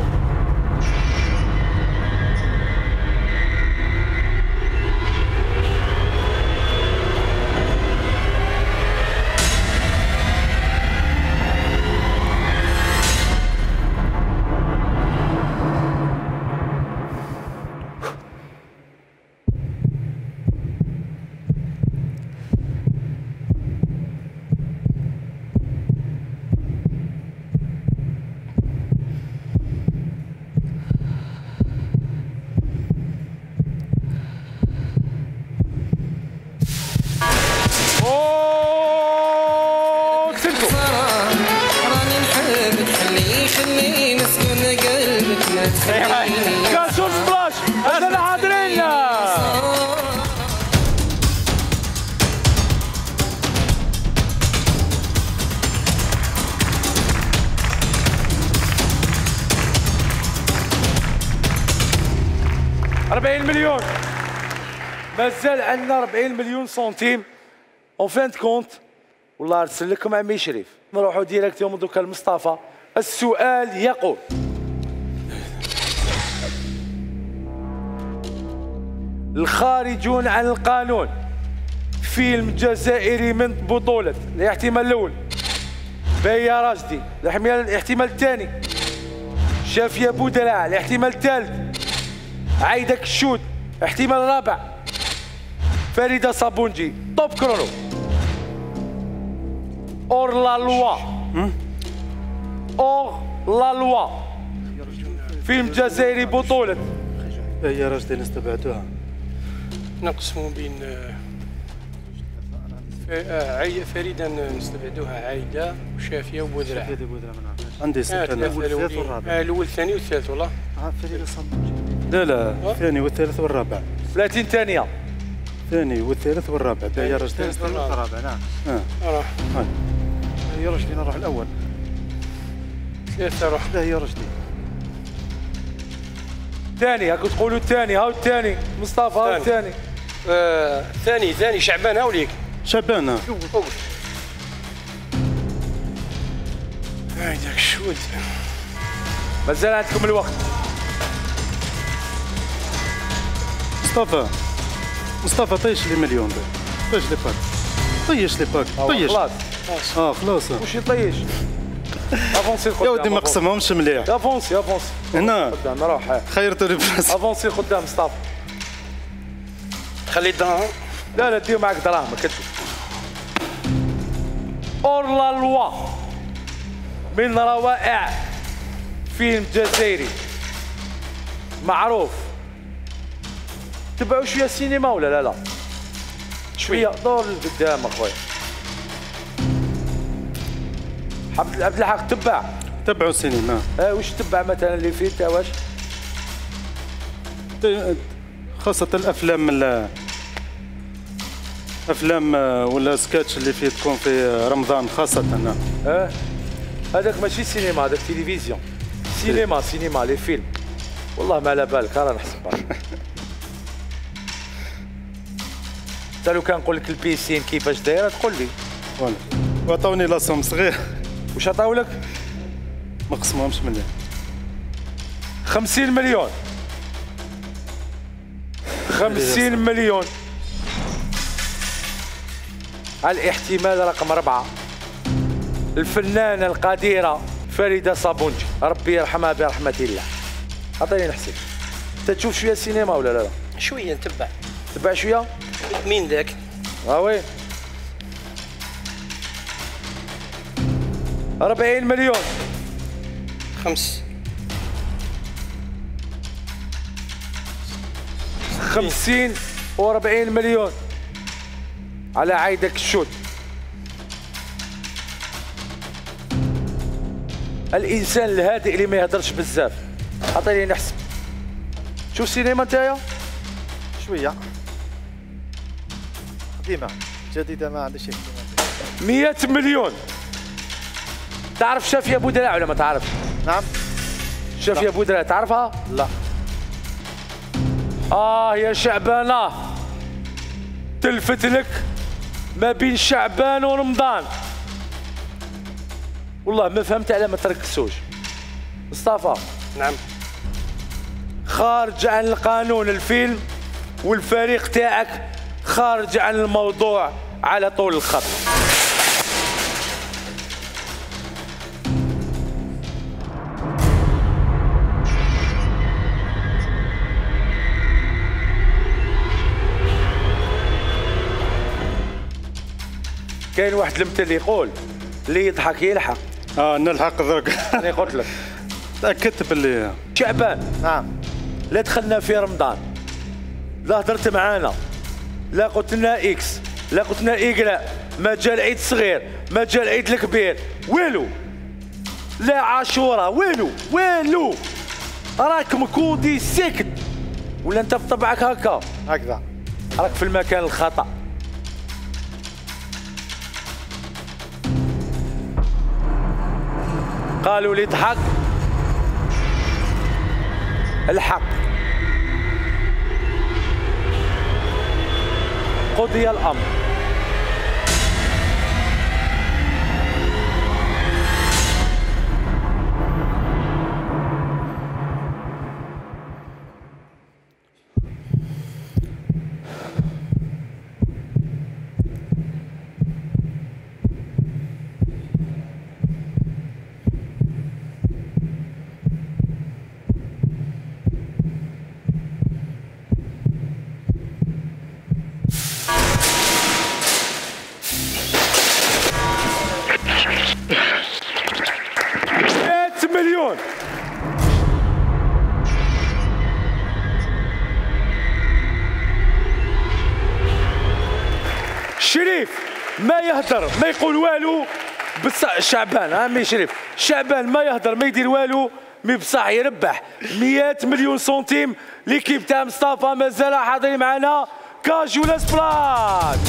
تخليني كاسور سبلاش هذا حاضرين. أربعين مليون. مازال عندنا أربعين مليون سنتيم اون فان كونت. والله ارسل لكم عمي شريف. نروحوا ديريكتوم دوكا لمصطفى. السؤال يقول الخارجون عن القانون فيلم جزائري من بطولة الاحتمال الأول بيا راشدي، الاحتمال الثاني شافية بودراع، الاحتمال الثالث عايدة كشود، احتمال الرابع فريدة صابونجي. توب كرونو. اور لا لوا اور لا لوا فيلم جزائري بطولة يا راشدي نستبعدوها. نقسموا بين آه فريدة نستبعدوها، عايدة وشافية وبودراع. عندي ستة. الأول الثاني والثالث والله. فريدة صابونجي. لا لا الثاني والثالث والرابع. ثلاثين ثانية. الثاني والثالث والرابع. يا راشدي الثالث والرابع. نعم. اه يا رشدي نروح الأول. ثلاثة روح. لا يا رشدي. الثاني هاكو تقولوا الثاني. هاو الثاني مصطفى. هاو الثاني. الثاني ثاني شعبان هاوليك. شعبان. هايداك الشود. مازال عندكم الوقت. مصطفى مصطفى طيش لي مليون. طيش لي باك. طيش لي باك. طيش. خلاص. اه خلاص. واش يطيش؟ افونسي قدام. يا ودي ما قسمهمش مليح. افونسي افونسي. هنا قدام روح. خيرتوا لي بلاصه. افونسي قدام مصطفى. خلي الدراهم. لا لا ديو معك دراهم كتب. اور لا لوا من روائع فيلم جزائري معروف. تبعوا شويه السينما ولا لا لا؟ شويه دور لقدام اخويا. عبد عبد الحق تبع. تبعوا السينما. اه واش تبع مثلا اللي فيه تا واش؟ خاصة الافلام ال افلام ولا سكاتش اللي فيه تكون في رمضان خاصة. اه هذاك ماشي سينما، هذاك تلفزيون. سينما سينما لي فيلم. والله ما على بالك راه نحسب. انت لو كان نقول لك البيسين كيفاش دايره تقول لي. فوالا. وعطاوني لاصوم صغير. واش عطاو لك؟ ما قسموهمش مليح. خمسين مليون. خمسين مليون على الاحتمال رقم أربعة. الفنانة القديرة فريدة صابونجي ربي يرحمها برحمة الله. عطيني نحسب. انت تشوف شوية سينما ولا لا؟ شوية نتبع. تبع شوية؟ مين ذاك؟ اه وين؟ أربعين مليون. خمس. خمسين وأربعين مليون على عايدك الشود. الإنسان الهادئ اللي ما يهدرش بزاف. عطيني نحسب. شوف سينما نتايا؟ شوية. قديمة جديدة ما عندي شيء. مئة مليون. تعرف شافية بودراع ولا ما تعرف؟ نعم. شافية بودراع تعرفها؟ لا. آه يا شعبانة تلفت لك ما بين شعبان ورمضان. والله ما فهمت على ما تركزوش. مصطفى. نعم. خارج عن القانون الفيلم والفريق تاعك خارج عن الموضوع على طول الخط. كاين واحد المثل يقول اللي يضحك يلحق. اه نلحق درك. انا قلت لك. تاكدت باللي شعبان. نعم. لا دخلنا في رمضان، لا هدرت معانا، لا قلت لنا اكس، لا قلت لنا ايكراء، ما جا العيد الصغير، ما جا العيد الكبير، والو. لا عاشوراء، والو والو. راك مكودي ساكت ولا انت بطبعك هكا؟ هكذا. راك في المكان الخطأ. قالوا لي ضحك الحق. قضي الأمر. مليون. شريف ما يهدر ما يقول والو بصح شعبان ها مي شريف شعبان ما يهدر ما يدير والو مي بصح يربح مئة مليون سنتيم. ليكيب تاع مصطفى مازال حاضرين معنا كاج ولا سبلات.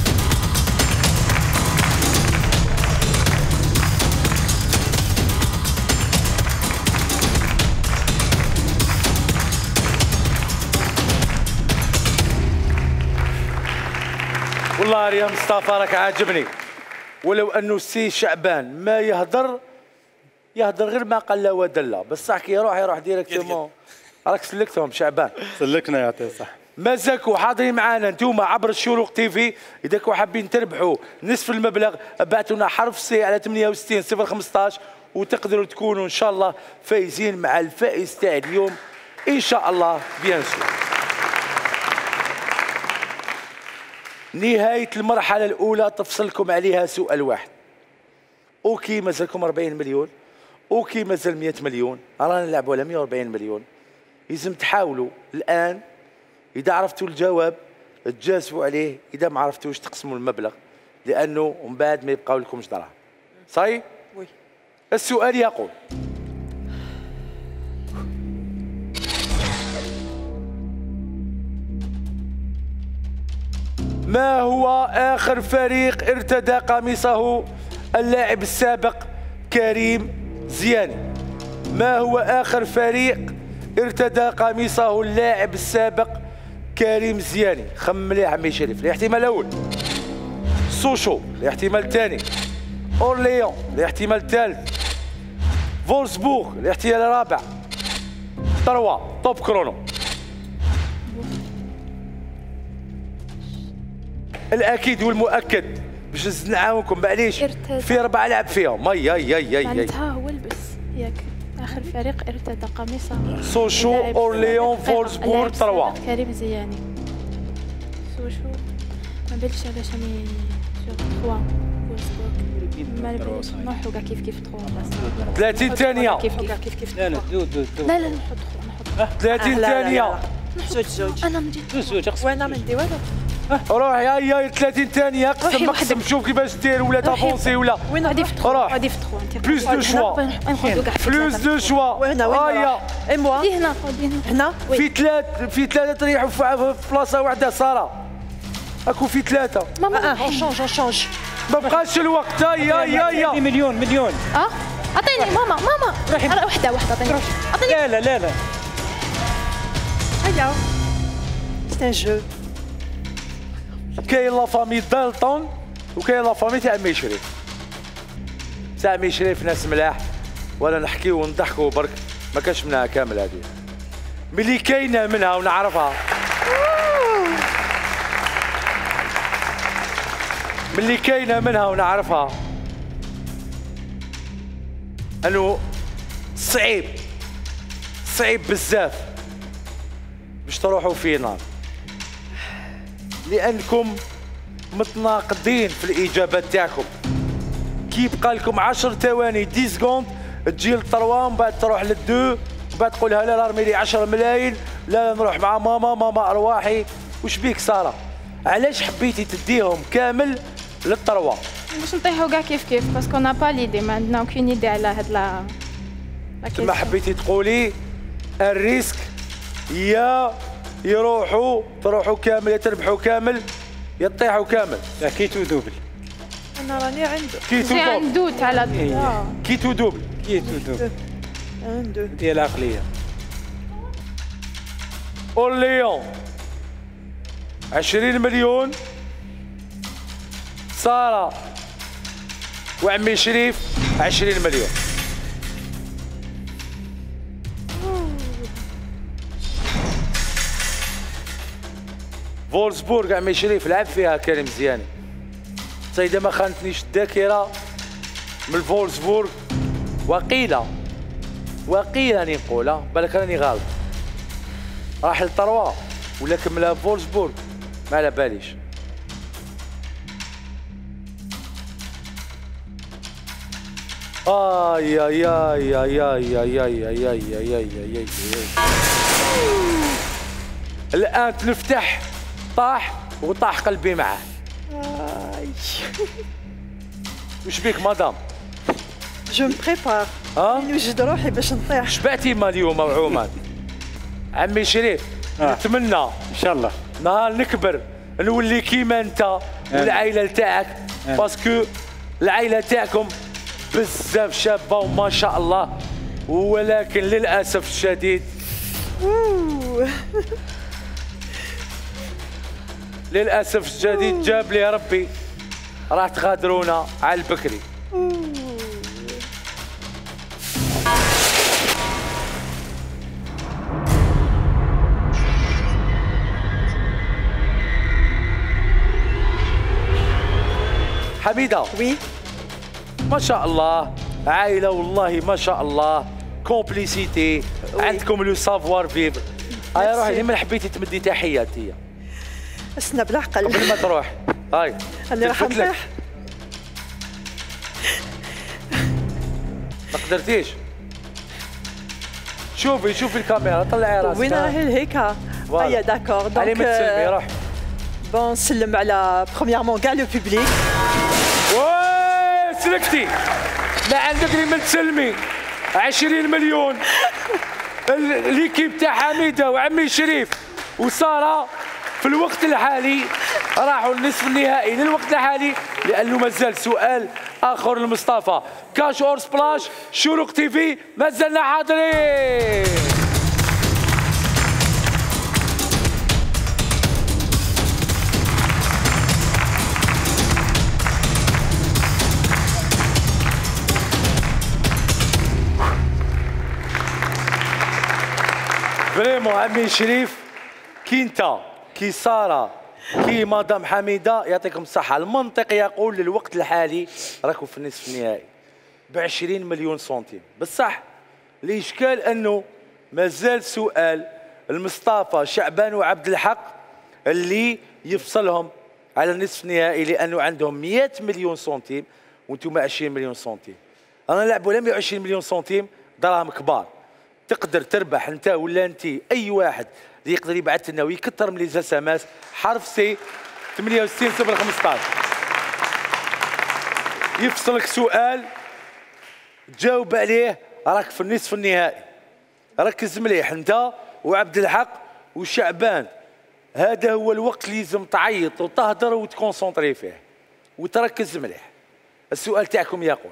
والله يا مصطفى راك عاجبني، ولو انه السي شعبان ما يهدر يهدر غير ما قال لا ودلا، بصح كي يروح يروح ديريكتومون. راك سلكتهم شعبان. سلكنا يعطيه صح. مازالكم حاضرين معنا انتوما عبر الشروق تيفي. اذا كنتوا حابين تربحوا نصف المبلغ بعثوا لنا حرف سي على ثمانية وستين صفر خمسطاش وتقدروا تكونوا ان شاء الله فايزين مع الفائز تاع اليوم ان شاء الله بيان سور. نهاية المرحلة الأولى تفصلكم عليها سؤال واحد. أوكي مازالكم أربعين مليون، أوكي مازال مئة مليون، رانا نلعبوا على مئة وأربعين مليون. لازم تحاولوا الآن إذا عرفتوا الجواب تجازفوا عليه، إذا ما عرفتوش تقسموا المبلغ لأنه من بعد ما يبقاو لكمش دراهم. صحيح؟ وي. السؤال يقول: ما هو آخر فريق ارتدى قميصه اللاعب السابق كريم زياني؟ ما هو آخر فريق ارتدى قميصه اللاعب السابق كريم زياني؟ خمم لي عمي شريف. الاحتمال الأول سوشو، الاحتمال الثاني أورليون، الاحتمال الثالث فولسبورغ، الاحتمال الرابع تروا. توب كرونو. الاكيد والمؤكد باش نعاونكم معليش في اربع لعب فيهم. اي اي اي اي معناتها هو لبس ياك اخر فريق ارتدى قميصه سوشو اورليون فولسبورغ تروا. كريم زياني. سوشو ما بالش علاش راني سور تروا فولسبورغ ما بالش نروحو كاع كيف كيف تروا. ثلاثين ثانية. كيف كيف كيف كيف لا لا دو دو دو. لا لا نحط تروا نحط ثلاثين ثانية. زوج زوج. انا ندير زوج زوج اقسم. وانا ما ندير والو. روحي هاي هاي ثلاثين ثانية. قسم قسم شوف كيفاش دير ولا تافونسي ولا. وين غادي في تروا روح. غادي في تروا. بلوس دو شوا. نحطو كاع بلوس دو شوا. وين وين هيا اي موا دي هنا دي هنا هنا في ثلاث في ثلاثة تريحوا في بلاصة واحدة. سارة اكو في ثلاثة. ماما اه اون شونج اون شونج. ما بقاش الوقت. هيا هيا هيا. مليون مليون. اه عطيني ماما ماما وحده وحده عطيني عطيني. لا لا لا لا. هيا سي ان جو. كاين لا فامي دالتون وكاين لا فامي تاع مي شريف. تاع مي شريف ناس ملاح ولا نحكيو ونضحكوا برك، ما كانش منها كامل هذه. ملي كاينه منها ونعرفها، ملي كاينه منها ونعرفها انه صعيب صعيب بزاف باش تروحوا فينال، لانكم متناقضين في الاجابات تاعكم. كي يبقى لكم عشر ثواني عشرة سكوند تجي للطروا ومن بعد تروح للدو ومن بعد تقولها لا لا رمي لي عشرة ملايين، لا نروح مع ماما ماما ارواحي. وش بيك ساره؟ علاش حبيتي تديهم كامل للطروا؟ باش نطيحوا كاع كيف كيف باسكو نا با ليدي، ما عندنا اوكين ايدي على هاد لا ما حبيتي تقولي الريسك يا يروحوا تروحوا كامل، يا تربحوا كامل، يا تطيحوا كامل. لا كيتو دوبل. انا راني عنده كيتو جي دوبل. عنده تاع آه. كيتو دوبل. كيتو دوبل عنده ديال العقليه. اورليون عشرين مليون، سارة وعمي شريف عشرين مليون. فولسبورغ عمي شريف لعب فيها كريم مزياني. إذا ما خانتنيش الذاكرة من فولسبورغ وقيلة وقيلة راني نقولها، بالك راني غالط، راح لطروا ولا كملها فولسبورغ ما على باليش. اي اي اي اي اي اي اي اي اي اي اي الان تنفتح طاح وطاح قلبي معاه. وش بيك مدام؟ جو مبريبار ها؟ نوجد روحي باش نطيح. شبعتي ما اليوم وعومان؟ عمي شريف آه. نتمنى ان شاء الله نهار نكبر نولي كيما انت والعائله تاعك، باسكو العائله تاعكم بزاف شابه وما شاء الله، ولكن للاسف الشديد للاسف الشديد جاب لي ربي راح تغادرونا على البكري. حميدة وي ما شاء الله عائلة والله ما شاء الله، كومبليسيتي عندكم لو سافوار فيفر. هاي روحي لمن حبيتي تمدي تحيات هي اسنا بالعقل قبل ما تروح. هاي انا راح تلفت لك. نطيح. ما قدرتيش. شوفي شوفي الكاميرا طلعي راسك. وين راهي هيك؟ فوالا. اي داكور علي ما تسلمي روح. بون نسلم على برومييرمون كاع لو بوبليك. وي سلكتي ما عندك لي من تسلمي. عشرين مليون ال- ليكيب تاع حميده وعمي شريف وساره في الوقت الحالي راحوا للنصف النهائي للوقت الحالي، لانه مازال سؤال اخر لمصطفى. كاش اور سبلاش شروق تي في مازلنا حاضرين. فريمون عمي شريف كي انت كي ساره كي مدام حميده يعطيكم الصحه، المنطق يقول للوقت الحالي راكم في النصف النهائي ب عشرين مليون سنتيم. بصح الاشكال انه مازال سؤال المصطفى شعبان وعبد الحق اللي يفصلهم على النصف النهائي، لانه عندهم مئة مليون سنتيم وانتم عشرين مليون سنتيم. انا نلعبوا على مئة وعشرين مليون سنتيم، دراهم كبار. تقدر تربح انت ولا انت اي واحد اللي يقدر يبعث لنا ويكثر من لي اس ام اس حرف سي ثمانية وستين صفر خمسطاش يفصلك سؤال تجاوب عليه راك في النصف النهائي. ركز مليح انت وعبد الحق وشعبان، هذا هو الوقت اللي لازم تعيط وتهدر وتكونسونطري فيه وتركز مليح. السؤال تاعكم يقول: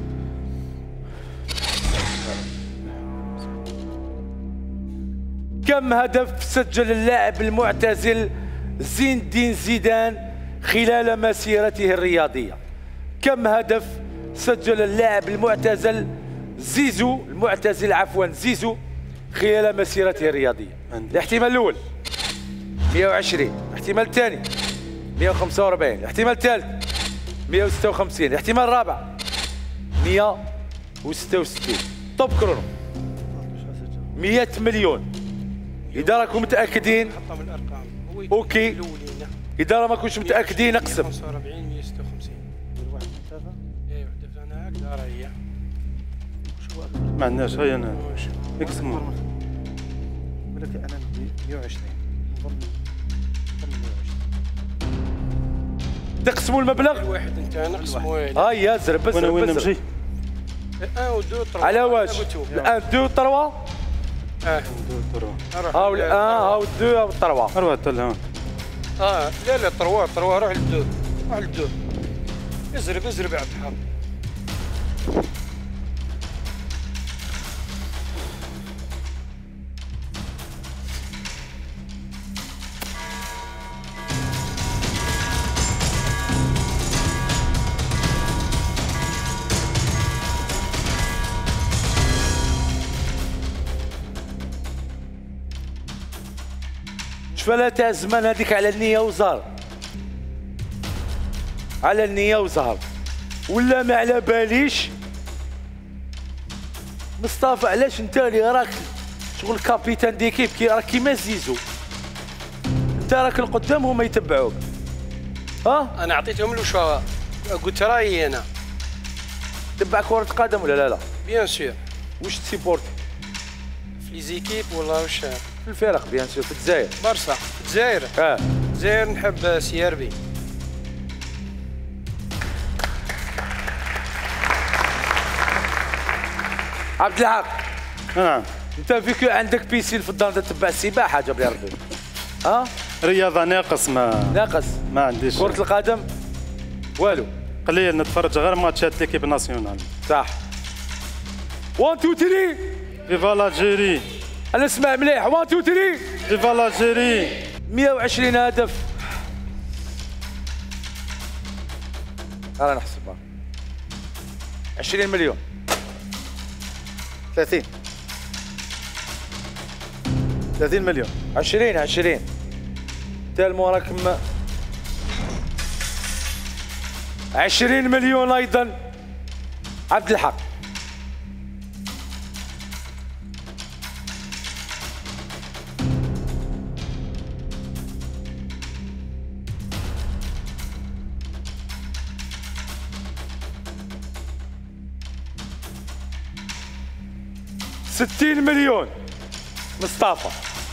كم هدف سجل اللاعب المعتزل زين الدين زيدان خلال مسيرته الرياضية؟ كم هدف سجل اللاعب المعتزل زيزو المعتزل عفوا زيزو خلال مسيرته الرياضية؟ الاحتمال الأول مئة وعشرين، الاحتمال الثاني مئة وخمسة وأربعين، الاحتمال الثالث مئة وستة وخمسين، الاحتمال الرابع مئة وستة وستين. توب كرونو مئة مليون. إذا راكم متأكدين حطها من الارقام اوكي، الاولين إذا ما كنتش متأكدين اقسم. خمسة وأربعين مئة وستة وخمسين. ايوا دفعنا هكذا راهي ما عندناش. هيا انا اقسموا. ولكن انا مئة وعشرين نظن مئة وعشرين. تقسموا المبلغ؟ واحد انت نقسموا هاي يا زرب بس وانا وين بس. نمشي؟ ان و دو تروا على واش؟ الان دو تروا اه دو تروا اروح هاو ل- اه هاو الدو هاو الطروا. أروح تلها اه لا لا طروا طروا روح للدو روح للدو. ازرب ازرب يا عبد الحق. شفالها تاع الزمان هذيك على النية وزهر، على النية وزهر، ولا ما على باليش. مصطفى علاش انت اللي راك شغل كابيتان ديكيب كي راك كيما زيزو، انت راك القدام هما يتبعوك. ها انا اعطيتهم الوشوه قلت رايي انا. تبع كرة قدم ولا لا لا؟ بيان سور. واش تسيبورتي؟ في لي زيكيب والله واش في الفرق بيان سور في الجزائر. برشا في الجزائر. اه الجزائر نحب سي ار بي. عبد الحق نعم. انت فيك عندك بيسين في الدار تتبع السباحه جاب لي ربي. ها رياضة ناقص ما ناقص ما عنديش. كرة القدم والو. قليل نتفرج غير ماتشات ليكيب ناسيونال. صح. واحد اثنين ثلاثة فيفا لاجيري انا اسمع مليح. واحد اثنين ثلاثة فيفا لاجيري. مئة وعشرين هدف. انا نحسبها عشرين مليون. ثلاثين ثلاثين مليون. عشرين عشرين تالمو راكم عشرين مليون ايضا. عبد الحق ستين مليون. مصطفى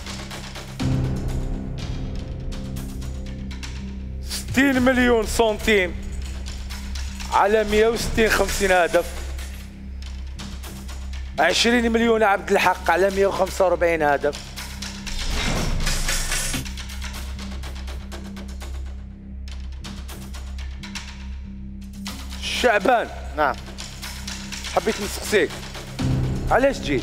ستين مليون سنتيم على مئة وستين خمسين هدف. عشرين مليون عبد الحق على مئة وخمسة وأربعين هدف. شعبان نعم. حبيت نسقسيك علاش جيت؟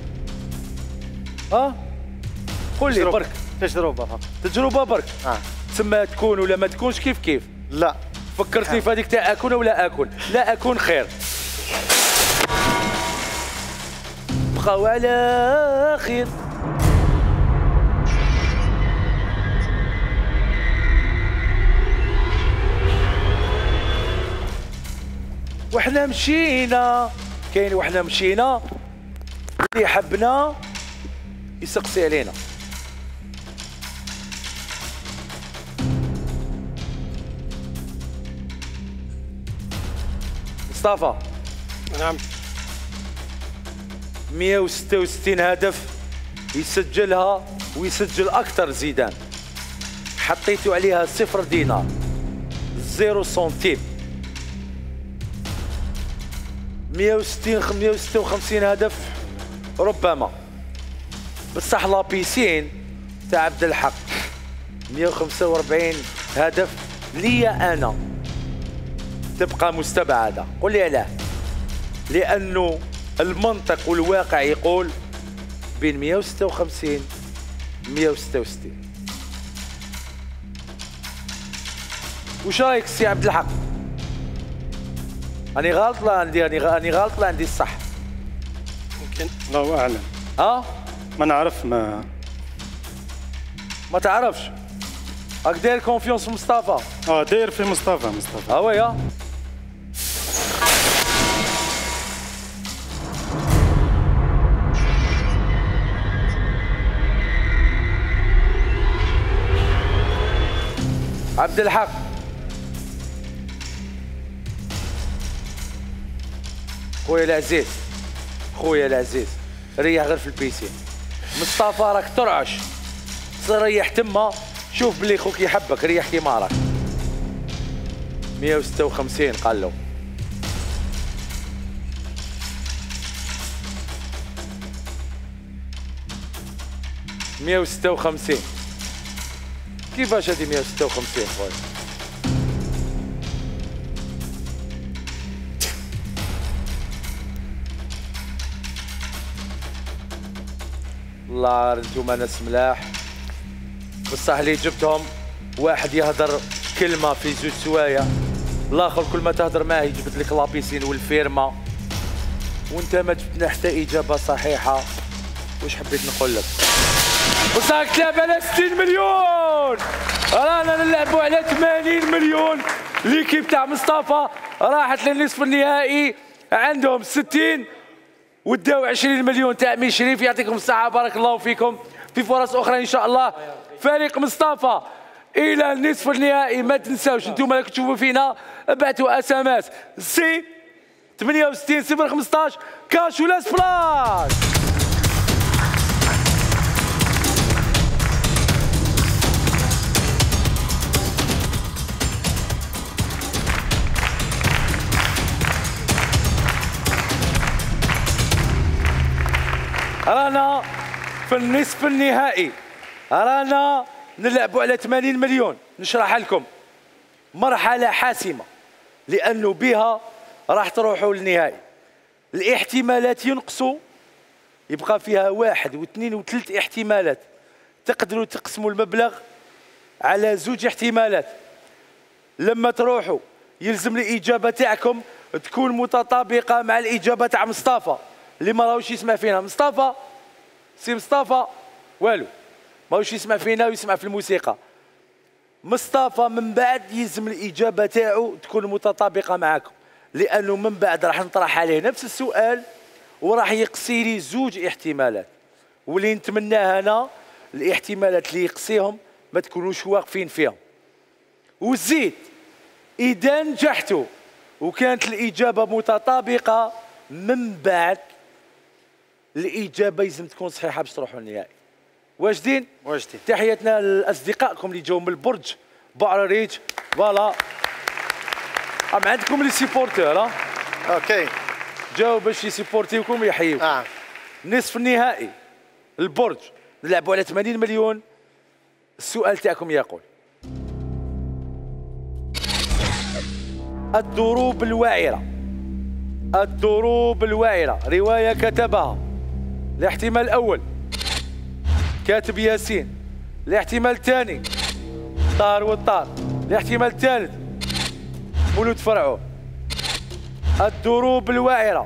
ها؟ قول لي تجربة. برك. تجربة فقط. تجربة برك. آه. تسمى تكون ولا ما تكونش كيف كيف. لا فكرتني في هذيك تاع اكون ولا اكون، لا اكون خير. بقاو على خير. وحنا مشينا كاين وحنا مشينا اللي حبنا يسقسي علينا. مصطفى نعم. مئة وستة وستين هدف يسجلها ويسجل اكثر زيدان. حطيتوا عليها صفر دينار زيرو سنتيم. مئة وستين مئة وستة وخمسين هدف ربما، بصح لا بيسين تاع عبد الحق مئة وخمسة وأربعين هدف ليا انا تبقى مستبعده. قل لي علاه؟ لانه المنطق والواقع يقول بين مئة وستة وخمسين مئة وستة وستين. وش رايك سي عبد الحق؟ أنا غلط لا عندي أنا غلط لا عندي الصح؟ ممكن. الله اعلم. ها؟ ما نعرف ما ما تعرفش؟ راك داير كونفيونس في مصطفى؟ اه داير في مصطفى مصطفى. ها هو يا عبد الحق خويا العزيز، خويا العزيز ريح غير في البيسين. مصطفى راك ترعش، ريح تما شوف بلي خوك يحبك، ريح كيما راك. مئة وستة وخمسين قال له. مية وستة وخمسين. كيفاش هذه مية وستة وخمسين خويا؟ الله انتوما ناس ملاح، بصح اللي جبتهم واحد يهضر كلمه في زوج سوايع، الاخر كل ما تهضر معاه يجبد لك لابيسين والفيرما، وانت ما جبتنا حتى اجابه صحيحه. واش حبيت نقول لك؟ بصح تلعب على ستين مليون، رانا نلعبوا على ثمانين مليون. ليكيب تاع مصطفى راحت للنصف النهائي عندهم ستين وداو عشرين مليون تاع مي شريف. يعطيكم الصحة، بارك الله فيكم. في فرص أخرى إن شاء الله. فريق مصطفى إلى النصف النهائي. ما تنساوش أنتم راكم تشوفوا فينا، ابعثوا اس ام اس سي ثمانية وستين صفر خمسطاش كاش ولا سبلاش. رانا في النصف النهائي، رانا نلعبوا على ثمانين مليون. نشرح لكم مرحلة حاسمة لأنه بها راح تروحوا للنهائي. الاحتمالات ينقصوا، يبقى فيها واحد واثنين وثلاث احتمالات. تقدروا تقسموا المبلغ على زوج احتمالات. لما تروحوا يلزم الإجابة تاعكم تكون متطابقة مع الإجابة تاع مصطفى اللي ما راهوش يسمع فينا. مصطفى سي مصطفى والو ما راهوش يسمع فينا ويسمع في الموسيقى. مصطفى من بعد يلزم الإجابة تاعو تكون متطابقة معكم، لأنه من بعد راح نطرح عليه نفس السؤال وراح يقصي لي زوج احتمالات، واللي نتمناه أنا الاحتمالات اللي يقصيهم ما تكونوش واقفين فيهم. وزيد إذا نجحتوا وكانت الإجابة متطابقة، من بعد الإجابة لازم تكون صحيحة باش تروحوا للنهائي. واجدين؟ واجدين. تحياتنا لأصدقائكم اللي جاوا من البرج بعراريج. فوالا أم عندكم لي سيبورتور ها؟ اوكي. جاوا باش يسيبورتيوكم ويحييوكم. اه. نصف النهائي البرج نلعبوا على ثمانين مليون. السؤال تاعكم يقول: الدروب الوعرة، الدروب الوعرة رواية كتبها. الاحتمال الأول كاتب ياسين، الاحتمال الثاني طار والطار، الاحتمال الثالث مولود فرعون. الدروب الوعرة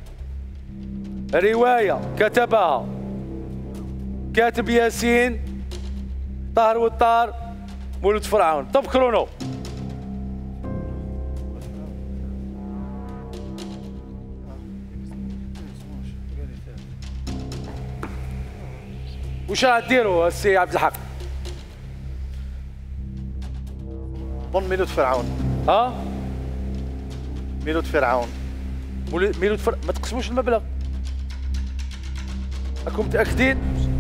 رواية كتبها كاتب ياسين، طار والطار، مولود فرعون. طب كرونو. وش راح ديروا السي عبد الحق؟ ظن ميلود فرعون. ها؟ ميلود فرعون. ميلود فرعون. ما تقسموش المبلغ. راكم متأكدين؟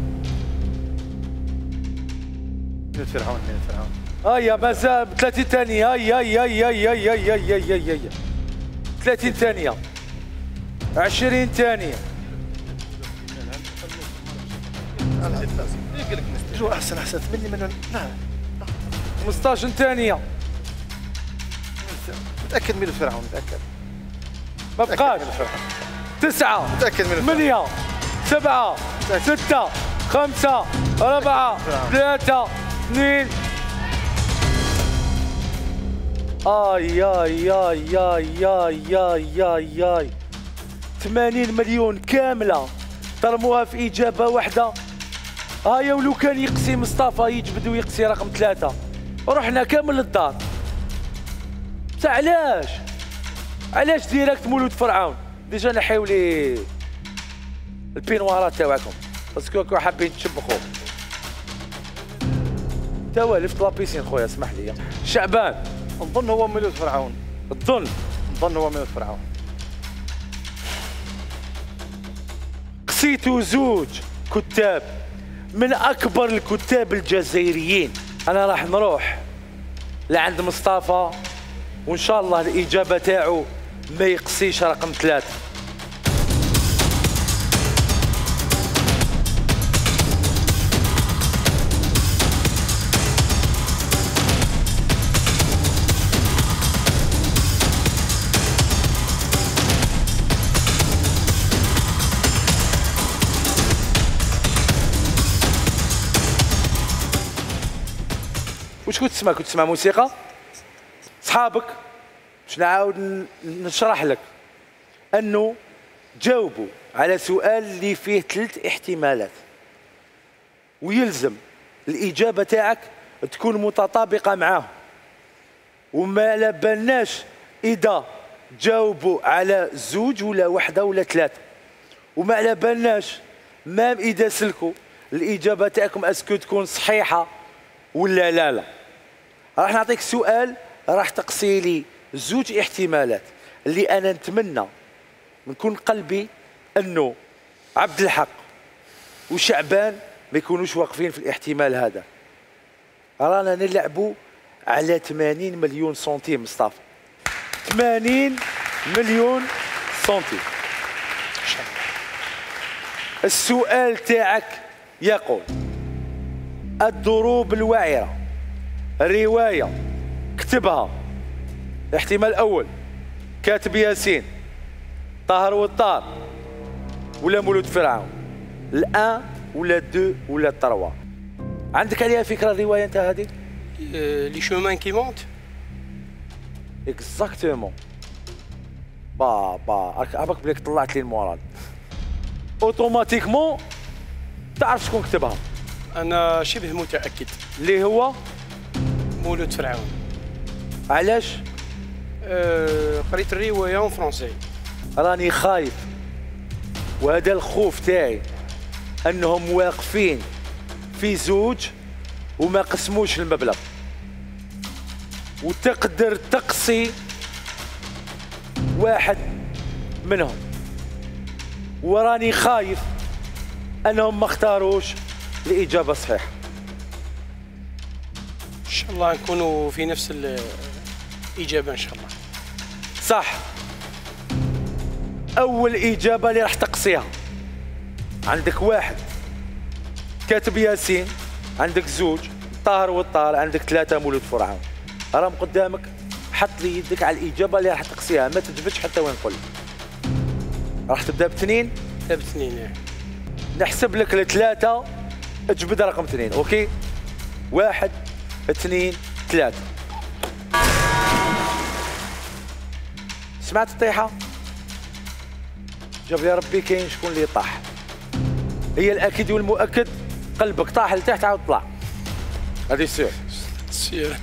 ميلود فرعون. ميلود فرعون. هيا مازال ثلاثين ثانية. هيا هيا هيا هيا هيا هيا هيا هيا ثلاثين ثانية، عشرين ثانية. جو احسن احسن ثمانية مليون. لا خمسطاش ثانية. متأكد ميلود فرعون. متأكد. ما بقاش. تسعة. متأكد ميلود فرعون. ثمانية سبعة ستة خمسة أربعة ثلاثة اثنين. آي آي آي آي آي آي آي آي ثمانين مليون كاملة ترموها في إجابة واحدة. هايا ولو كان يقسي مصطفى يجبد ويقسي رقم ثلاثة رحنا كامل للدار. بصح علاش؟ علاش ديريكت مولود فرعون؟ ديجا نحيو لي البينوارات تاعكم باسكو راكم حابين تشبخوا. توا لفت لابيسين خويا اسمح لي. شعبان نظن هو ميلود فرعون. تظن؟ نظن هو ميلود فرعون. قسيتوا زوج كتاب من أكبر الكتاب الجزائريين. أنا راح نروح لعند مصطفى وإن شاء الله الإجابة تاعو ما يقسيش رقم ثلاثة. واش كنت تسمع؟ كنت تسمع موسيقى؟ صحابك باش نعاود نشرح لك انه جاوبوا على سؤال اللي فيه ثلاث احتمالات ويلزم الاجابه تاعك تكون متطابقه معاه، وما على بالناش اذا جاوبوا على زوج ولا وحده ولا ثلاثه، وما على بالناش مام اذا سلكوا الاجابه تاعكم اسكو تكون صحيحه ولا لا لا. راح نعطيك سؤال راح تقصي لي زوج احتمالات اللي انا نتمنى من كل قلبي انه عبد الحق وشعبان ما يكونوش واقفين في الاحتمال هذا. رانا نلعبوا على ثمانين مليون سنتيم مصطفى، ثمانين مليون سنتيم. السؤال تاعك يقول: الدروب الوعرة رواية كتبها الاحتمال الأول كاتب ياسين، طاهر والطار، ولا مولود فرعون، الان ولا دو ولا تروا. عندك عليها فكرة الرواية أنت هذه؟ لي شومان كي مونت. اكزاكتومون. با با عباك بليك طلعت لي المورال. اوتوماتيكمون تعرف شكون كتبها؟ انا شبه متاكد اللي هو مولود فرعون. علاش؟ أه قريت الروايه اون فرونسي. راني خايف، وهذا الخوف تاعي انهم واقفين في زوج وما قسموش المبلغ، وتقدر تقصي واحد منهم، وراني خايف انهم ما اختاروش الاجابه الصحيحه. ان شاء الله نكونوا في نفس الاجابه ان شاء الله. صح. اول اجابه اللي راح تقصيها عندك واحد كاتب ياسين، عندك زوج طاهر والطار، عندك ثلاثه مولود فرعون. راهم قدامك، حط لي يدك على الاجابه اللي راح تقصيها، ما تجبدش حتى وين نقول. راح تبدا باثنين؟ تبدا باثنين. نحسب لك الثلاثه، اجبد رقم اثنين. اوكي؟ واحد اثنين ثلاثه. سمعت الطيحه؟ جاب لي ربي كاين شكون اللي طاح. هي الاكيد والمؤكد، قلبك طاح لتحت عاود طلع. هذه سير سير.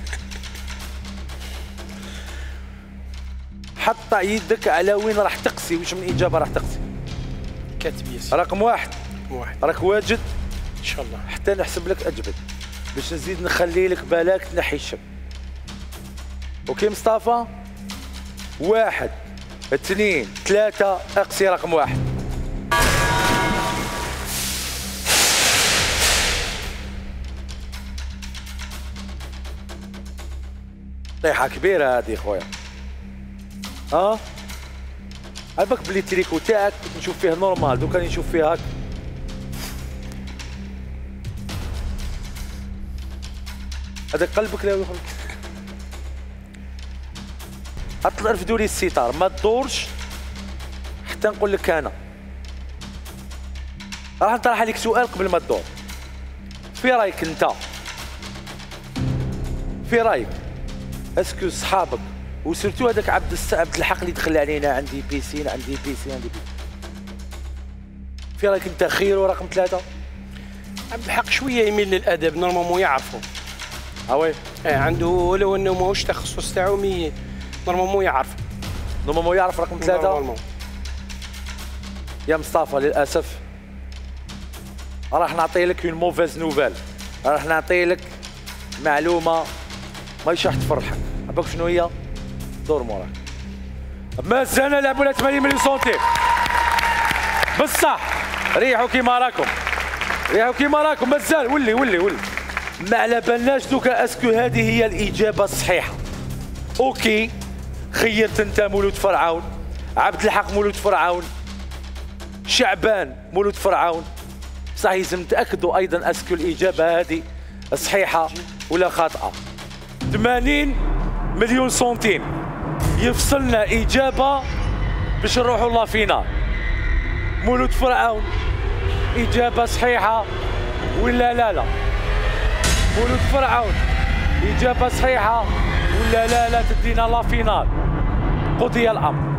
حط يدك على وين راح تقسي، واش من اجابه راح تقسي. كاتب ياسين. رقم واحد. رقم واحد. راك واجد؟ ان شاء الله. حتى نحسب لك اجبد باش نزيد نخلي لك بالك تنحي الشك. اوكي مصطفى؟ واحد اثنين ثلاثة، اقصي رقم واحد. طيحة كبيرة هذه خويا. ها؟ عباك بلي التريكو تاعك كنت نشوف فيه نورمال، دوكا راني نشوف فيه هاك. هذا قلبك لا يخرج. اطلع رفدوا لي الستار، ما تدورش حتى نقول لك انا. راح نطرح عليك سؤال قبل ما تدور. في رايك انت؟ في رايك اسكو صحابك وسيرتو هذاك عبد عبد الحق اللي دخل علينا عندي بيسين عندي بيسين عندي بيسين، في رايك انت خير رقم ثلاثة؟ عبد الحق شويه يميل للادب، نورمالمون يعرفوا. اه وي؟ ايه عنده، ولو انه ماهوش تخصص تاعو مي نورمالمون يعرف. نورمالمون يعرف رقم ثلاثة؟ نورمالمون. يا مصطفى للاسف راح نعطي لك اون موفيز نوفيل، راح نعطي لك معلومه ماهيش راح تفرحك. عباك شنو هي؟ دور موراك. مازالنا نلعبوا على ثمانين مليون سنتيم. بصح ريحوا كيما راكم، ريحوا كيما راكم، مازال ولي ولي ولي. ما على بالناش دوكا اسكو هذه هي الاجابه الصحيحه. اوكي، خيرت انت مولود فرعون، عبد الحق مولود فرعون، شعبان مولود فرعون. بصح لازم تاكدوا ايضا اسكو الاجابه هذه صحيحه ولا خاطئه. ثمانين مليون سنتيم يفصلنا اجابه باش نروحوا الله فينا. مولود فرعون اجابه صحيحه ولا لا لا؟ مولود فرعون إجابة صحيحة ولا لا لا تدينا لا فينال. قضي الأمر.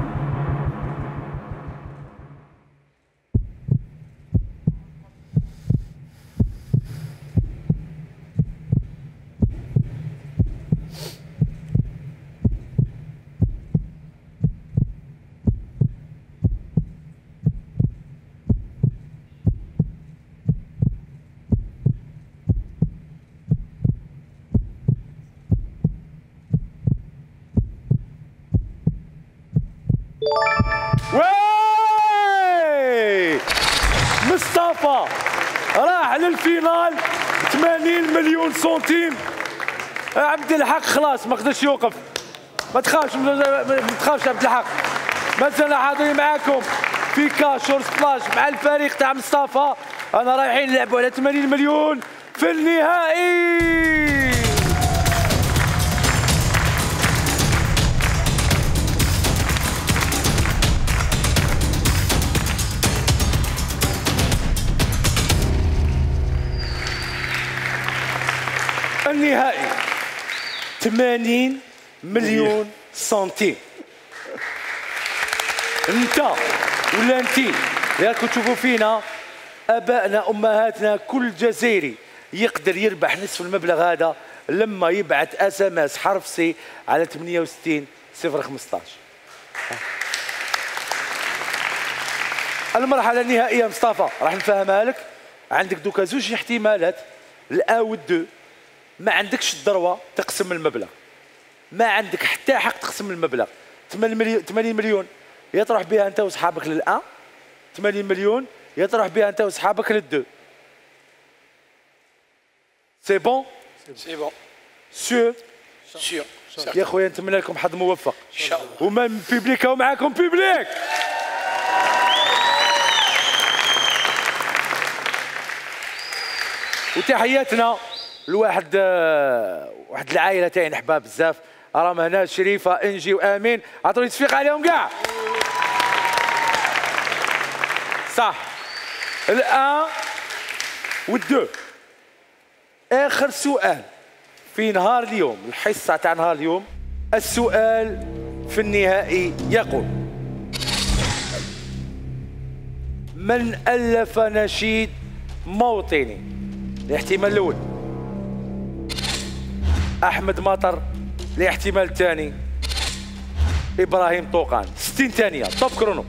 وي مصطفى راح للفينال ثمانين مليون سنتيم. عبد الحق خلاص ما قدرش يوقف. ما تخافش ما تخافش عبد الحق. مازلنا حاضرين معاكم في كاشور سبلاش مع الفريق تاع مصطفى. انا رايحين نلعبوا على ثمانين مليون في النهائي. النهائي ثمانين مليون سنتيم. انت ولا انتي اللي راكم تشوفوا فينا ابائنا امهاتنا كل جزائري يقدر يربح نصف المبلغ هذا لما يبعث اس ام اس حرف سي على ثمانية وستين صفر خمسطاش. المرحله النهائيه مصطفى راح نفهمها لك. عندك دوكا زوج احتمالات الأ والدو. ما عندكش الذروه تقسم المبلغ، ما عندك حتى حق تقسم المبلغ. ثمانين مليون يطرح بها انت وصحابك للأ، ثمانين مليون يطرح بها انت وصحابك للدو. سي بون؟ سي بون سيور؟ سيور يا خويا نتمنى لكم حظ موفق ان شاء الله. وما من بيبليك ومعاكم بيبليك. وتحياتنا لواحد واحد العائله تاعي نحبها بزاف، راهم هنا شريفه انجي وامين. عطوني تصفيق عليهم كاع. صح. الان والدو اخر سؤال في نهار اليوم، الحصه تاع نهار اليوم. السؤال في النهائي يقول: من الف نشيد موطني؟ الاحتمال الاول احمد مطر، الاحتمال الثاني ابراهيم طوقان. ستين ثانيه توب كرونو.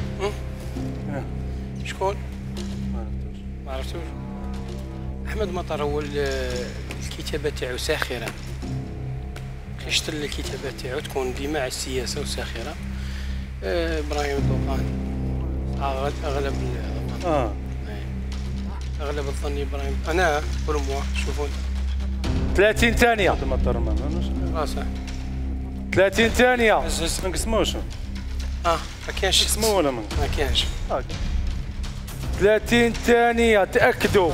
شكون؟ ما عرفتوش. احمد مطر هو الكتابه تاعو ساخره، كيشتر الكتابه تاعو تكون ديما على السياسه وساخره. آه ابراهيم طوقان اغلب الظن. اه اغلب الظن ابراهيم. انا بور موا شوفوا ثلاثين ثانيه. مطر ما صح. ثلاثين ثانيه. ما نقسموش. اه ما كاينش نقسمو ولا ما ما كاينش. ثلاثين ثانيه. تاكدوا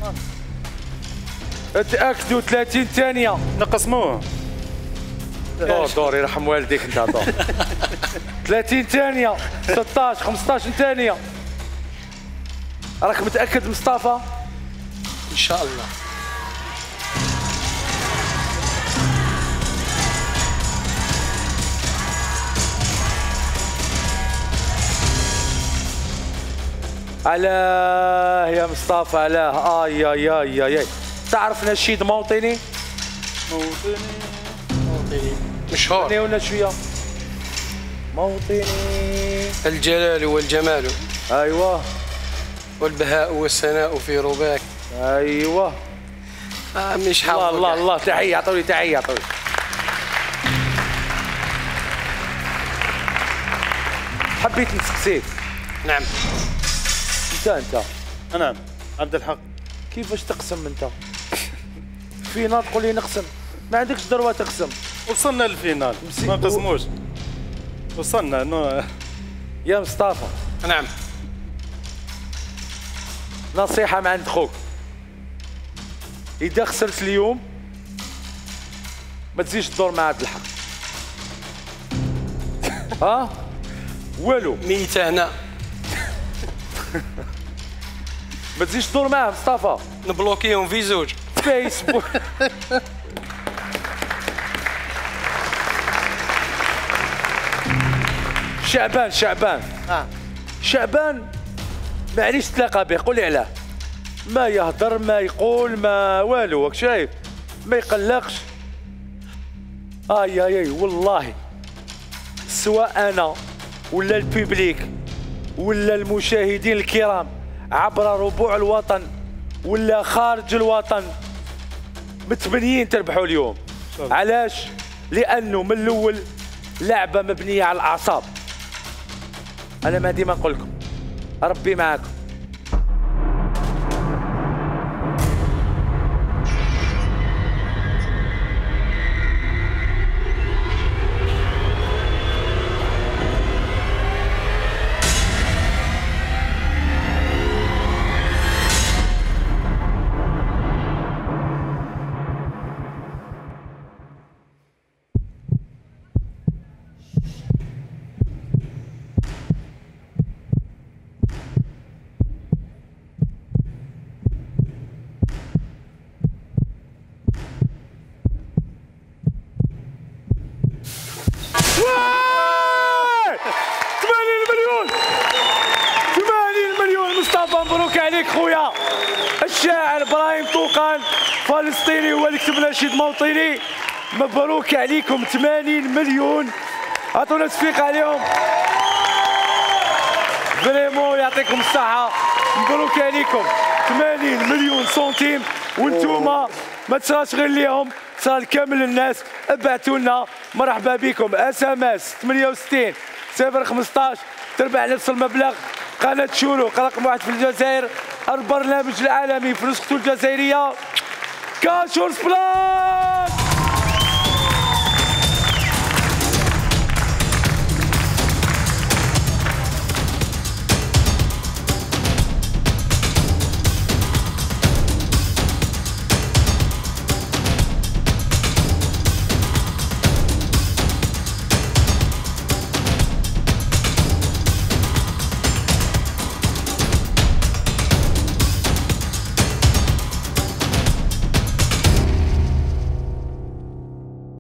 تاكدوا. ثلاثين ثانيه. نقسموه. دور دور يرحم والديك انت. دور. ثلاثين ثانيه. ستطاش خمسطاش ثانيه. راك متاكد مصطفى؟ ان شاء الله. علاه يا مصطفى علاه. اي اي اي اي تعرف نشيد موطني؟ موطني موطني مشهور. ولا شويه موطني. الجلال والجمال ايوه والبهاء والسناء في رباك. ايوه آه مش حافظ. الله الله الله. تحيه اعطوني تحيه اعطوني. حبيت نسقسيك. نعم. انت انت نعم عبد الحق. كيفاش تقسم انت؟ فينال تقول لي نقسم، ما عندكش ذروه تقسم. وصلنا للفينال ما قسموش. وصلنا انه يا مصطفى. نعم. نصيحه من عند خوك، اذا خسرت اليوم ما تزيدش تدور مع عبد الحق. ها والو ميتة هنا. ما تزيدش تدور معاه مصطفى. نبلوكيهم في زوج. فيسبوك شعبان شعبان اه شعبان معليش تلاقى به، قولي علاه. ما يهضر ما يقول ما والو، راك شايف ما يقلقش. اي اي اي والله سواء انا ولا البيبليك ولا المشاهدين الكرام عبر ربوع الوطن ولا خارج الوطن متمنيين تربحوا اليوم. علاش؟ لانه من الاول لعبه مبنيه على الاعصاب. انا ما ديما نقول لكم ربي معاكم. ثمانين مليون ثمانين مليون. مصطفى مبروك عليك خويا الشاعر ابراهيم طوقان فلسطيني هو اللي كتب نشيد موطني. مبروك عليكم ثمانين مليون. عطونا تصفيق عليهم فريمون يعطيكم الصحة. مبروك عليكم ثمانين مليون سنتيم. وانتوما ما تصراش غير ليهم، صار كامل الناس. ابعتوا لنا مرحبا بكم اس ام اس ثمانية وستين صفر خمسطاش تربح نفس المبلغ. قناة شروق رقم واحد في الجزائر، البرنامج العالمي في نسخته الجزائرية كاشور سبلاي.